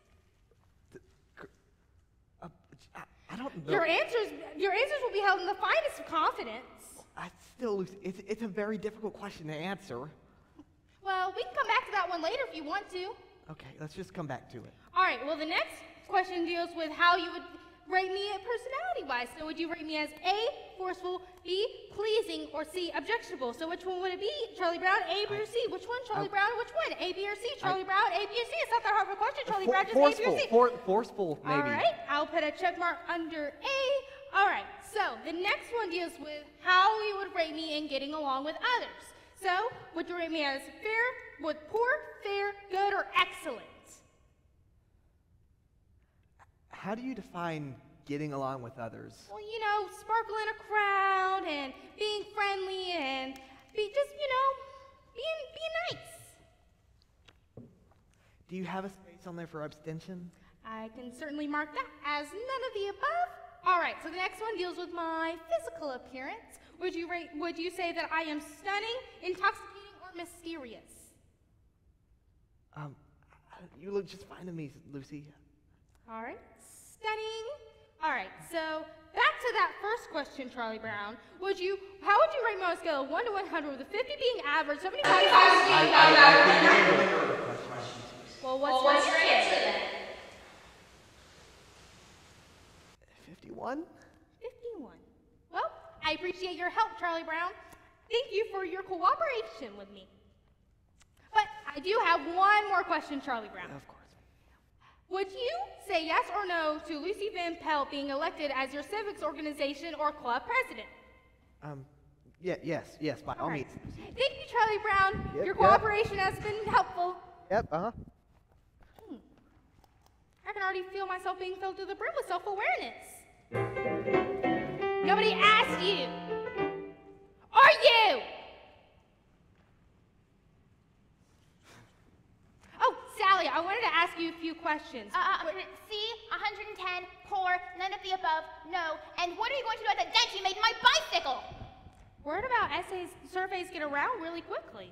I don't know. Your answers will be held in the finest of confidence. Lucy, it's a very difficult question to answer. Well, we can come back to that one later if you want to. Okay, let's just come back to it. All right, well, the next question deals with how you would rate me personality-wise. So would you rate me as A, forceful, B, pleasing, or C, objectionable? So which one would it be, Charlie Brown, A, B, or C? Which one, Charlie Brown, which one? A, B, or C? Charlie Brown, A, B, or C? It's not that hard of a question, Charlie Brown, just A, B, or C. Forceful, maybe. All right, I'll put a check mark under A. All right, so the next one deals with how you would rate me in getting along with others. So, would you rate me as poor, fair, good, or excellent? How do you define getting along with others? Well, you know, sparkle in a crowd and being friendly and being nice. Do you have a space on there for abstention? I can certainly mark that as none of the above. All right, so the next one deals with my physical appearance. Would you say that I am stunning, intoxicating, or mysterious? You look just fine to me, Lucy. All right, stunning. All right, so back to that first question, Charlie Brown. How would you rate me on a scale of 1 to 100, with a 50 being average, 75 being Well, what's your answer then? 51? 51. Well, I appreciate your help, Charlie Brown. Thank you for your cooperation with me. But I do have one more question, Charlie Brown. Of course. Would you say yes or no to Lucy Van Pelt being elected as your civics organization or club president? Yes, by all means. Thank you, Charlie Brown. Yep, Your cooperation has been helpful. Yep, uh-huh. I can already feel myself being filled to the brim with self-awareness. Nobody asked you. Are you? Oh, Sally, I wanted to ask you a few questions. C, 110, poor, none of the above, no. And what are you going to do with that dent you made in my bicycle? Word about surveys get around really quickly.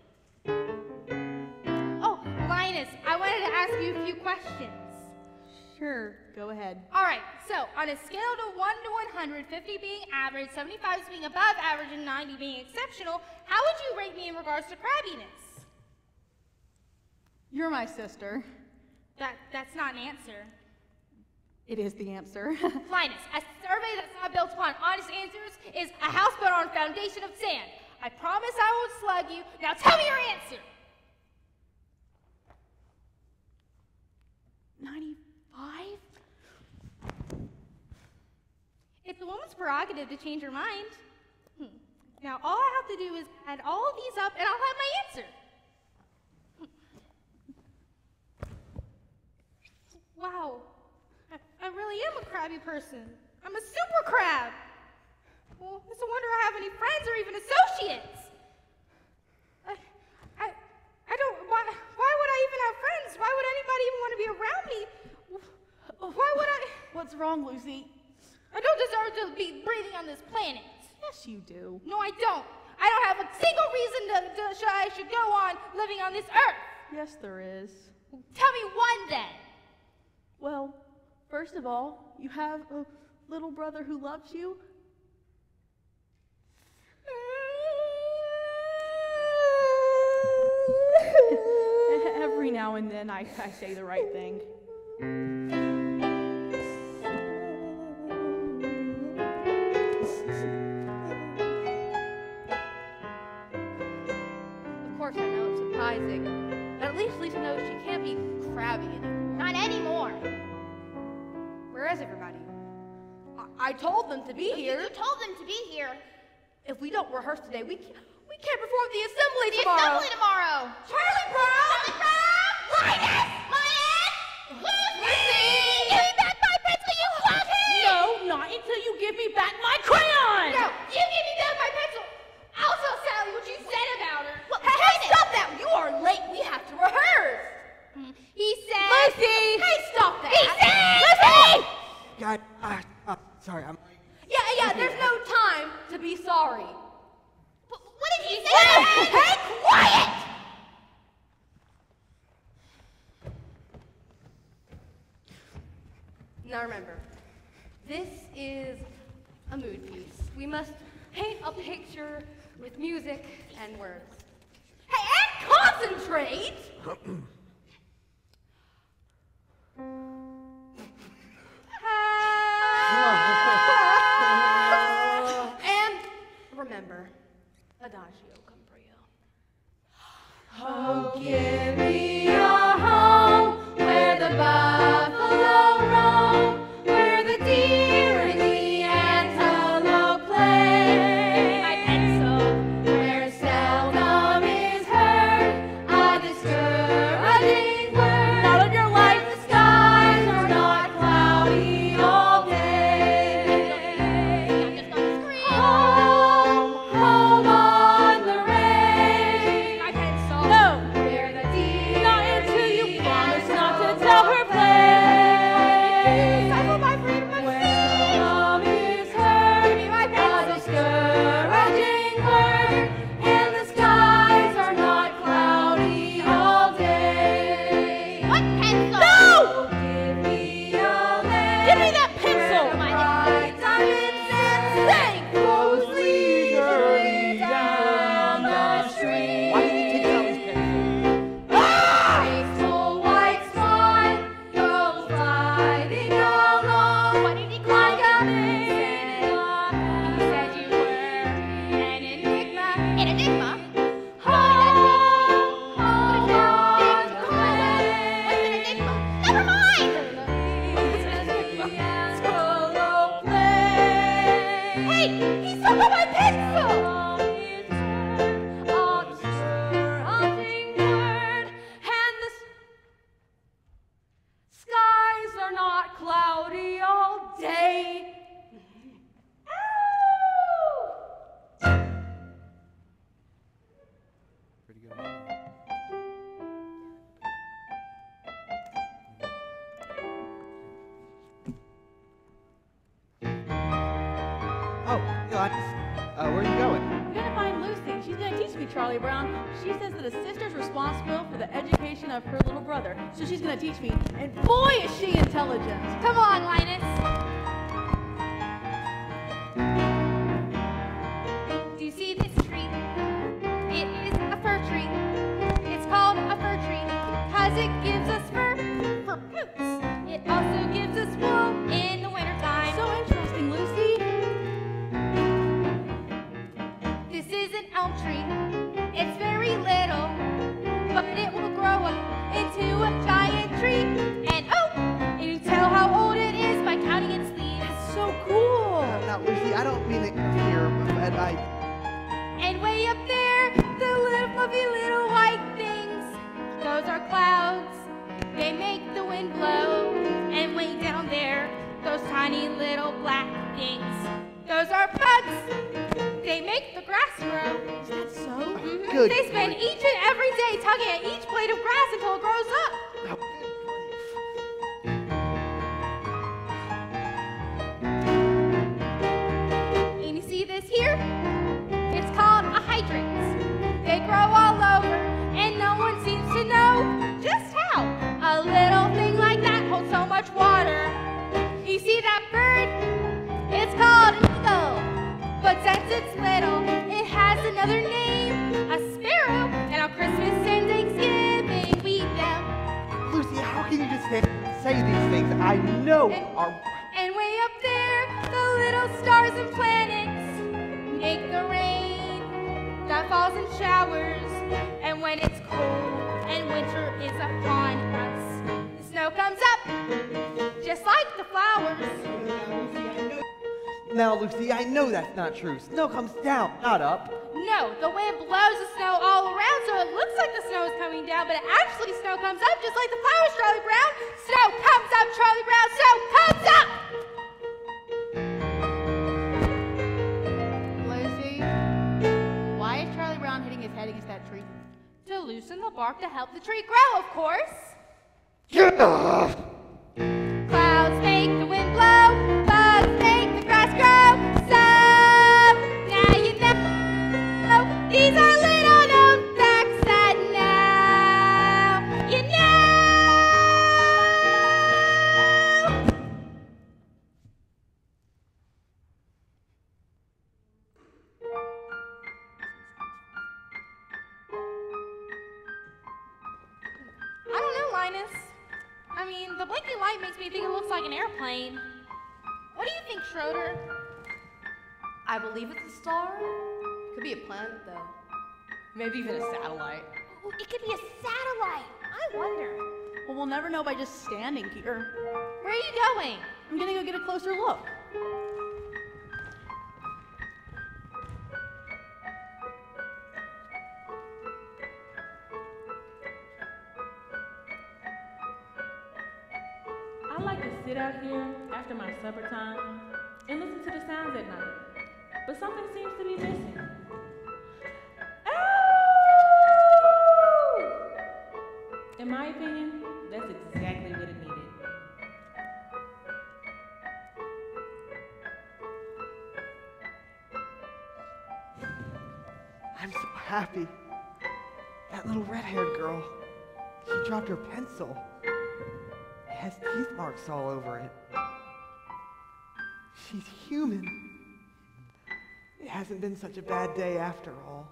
Oh, Linus, I wanted to ask you a few questions. Sure, go ahead. All right, so on a scale of 1 to 100, 50 being average, 75 being above average, and 90 being exceptional, how would you rate me in regards to crabbiness? You're my sister. That's not an answer. It is the answer. Linus, a survey that's not built upon honest answers is a house built on a foundation of sand. I promise I won't slug you. Now tell me your answer. 95? It's a woman's prerogative to change her mind. Now all I have to do is add all of these up and I'll have my answer. Wow, I really am a crabby person. I'm a super crab. Well, it's a wonder I have any friends or even associates. I don't, why would I even have friends? Why would anybody even want to be around me? Why would I? What's wrong, Lucy? I don't deserve to be breathing on this planet. Yes, you do. No, I don't. I don't have a single reason I should go on living on this earth. Yes, there is. Tell me one then. Well, first of all, you have a little brother who loves you. Every now and then I say the right thing. Of course, I know it's surprising, but at least Lisa knows she can't be crabby anymore. Not anymore. Where is everybody? I told them to be here. You told them to be here. If we don't rehearse today, we can't perform the assembly The tomorrow. assembly tomorrow. Charlie Brown! Charlie Brown! Linus! My aunt! Lucy! Give me back my pencil, you blockhead! No, not until you give me back my crayon! No, you give me back my pencil. I'll tell Sally what you said about her. Well, Hey, stop that! You are late. We have to rehearse. He said. Lucy! Hey, stop that! He said! Lucy! God, sorry, I'm... Yeah, there's no time to be sorry. What did you say? Hey, quiet! Now remember, this is a mood piece. We must paint a picture with music and words. Hey, and concentrate! will come for you. Oh, give me a home where the buffalo roam, where the deer and the antelope play. My pencil, where seldom is heard a discouraging word. Not of your life, the skies are not cloudy all day. I'm just gonna scream. Home, home on the range. My pencil. No, Where the deer not until you and promise the not to antelope tell her play. Stifle my freedom of speech. Seldom is heard a discouraging word, and the skies are not cloudy all day. What pencil? No! Give me a land Give me that pencil! where the diamonds and sing flows leisurely down the stream. Why did you take out his pencil? Graceful white swan goes gliding along. What did he call Like you? a enigma. He said you were an enigma. An enigma? Home on the What's an enigma? Never mind! Hey, he took out my pencil! Skies are not cloudy all day. Pretty good. Oh, where are you going? We're gonna find Lucy. She's gonna teach me, Charlie Brown. She says that a sister's responsible for the education of her little brother. So she's gonna teach me. And boy, is she intelligent. Come on, Linus. Do you see this tree? It is a fir tree. It's called a fir tree because it gives us fur for boots. It also gives us wool in the wintertime. So interesting, Lucy. This is an elm tree. It's very little, but it will grow up into a giant tree. And oh, and you tell how old it is by counting its leaves. So cool. Now, Lucy, I don't mean to interfere, but And way up there, the little fluffy little white things. Those are clouds. They make the wind blow. And way down there, those tiny little black things. Those are bugs. They make the grass grow. Is that so? good. They spend each and every day tugging at each blade of grass until it grows up. Oh, And you see this here? It's called a hydrant. They grow all over, and no one seems to know just how a little thing like that holds so much water. You see that bird? It's called an eagle. But since it's little, it has another name, a sparrow. And on Christmas and Thanksgiving, we eat them. Lucy, how can you just say these things I know are... And way up there, the little stars and planets make the rain that falls in showers. And when it's cold and winter is upon us, the snow comes up, just like the flowers. Now, Lucy, I know that's not true. Snow comes down, not up. No, the wind blows the snow all around, so it looks like the snow is coming down, but actually snow comes up just like the flowers, Charlie Brown. Snow comes up, Charlie Brown, snow comes up! Lucy, why is Charlie Brown hitting his head against that tree? To loosen the bark to help the tree grow, of course. Clouds make the wind blow, bugs make the grass grow. So now you know these are little known facts that now you know. I don't know, Linus. I mean, the blinking light makes me think it looks like an airplane. What do you think, Schroeder? I believe it's a star. Could be a planet, though. Maybe even a satellite. Ooh, it could be a satellite. I wonder. Well, we'll never know by just standing here. Where are you going? I'm gonna go get a closer look. I like to sit out here after my supper time and listen to the sounds at night. But something seems to be missing. Ow! In my opinion, that's exactly what it needed. I'm so happy. That little red-haired girl, she dropped her pencil. It has teeth marks all over it. She's human. It hasn't been such a bad day after all.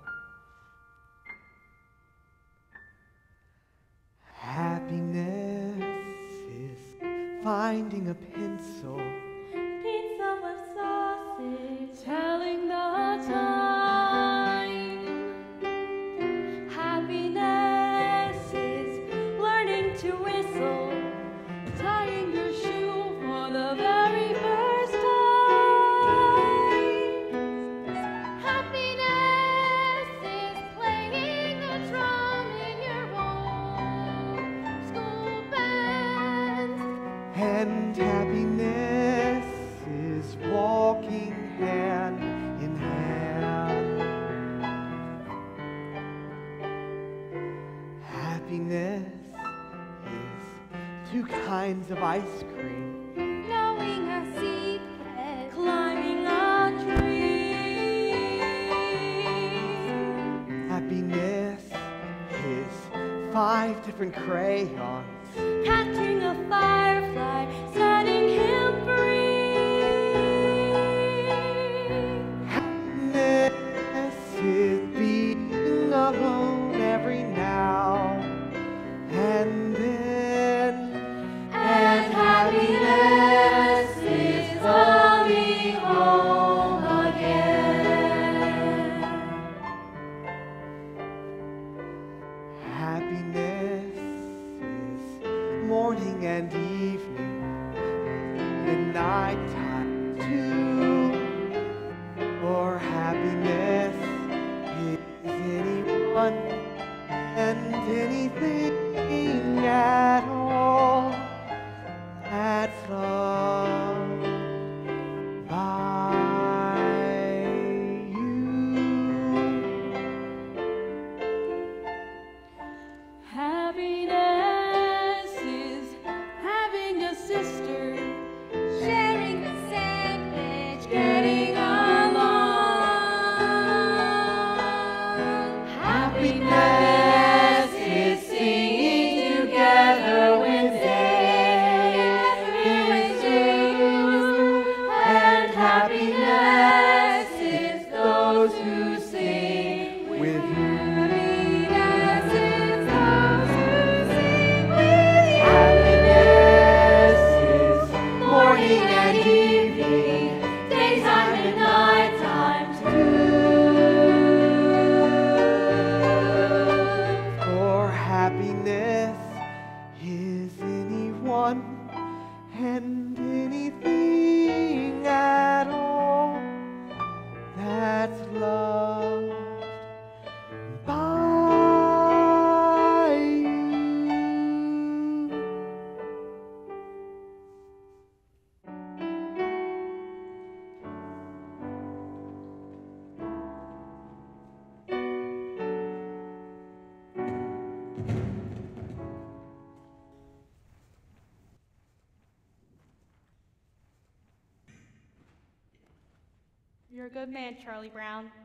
Happiness is finding a pencil. Pizza with sausage, telling the time. Happiness is learning to whistle, tying your shoe for the very first time. Happiness is playing the drum in your own school band. And happiness is walking hand in hand. Happiness is 2 kinds of ice cream. Knowing a secret, climbing a tree. Happiness is 5 different crayons. Catching a firefly, setting him free. Happiness is being alone every now and then. And happiness is coming home again. Happiness is morning and evening, and nighttime too. For happiness is anyone and anything at all that's loved by you. Happiness is having a sister, sharing the sandwich, getting along. Happiness is singing together when they do. And happiness is those who sing With you. Happiness is those who sing with you. Happiness is Morning and evening, daytime and nighttime too. For happiness is anyone and anything at all that's loved by you. You're a good man, Charlie Brown.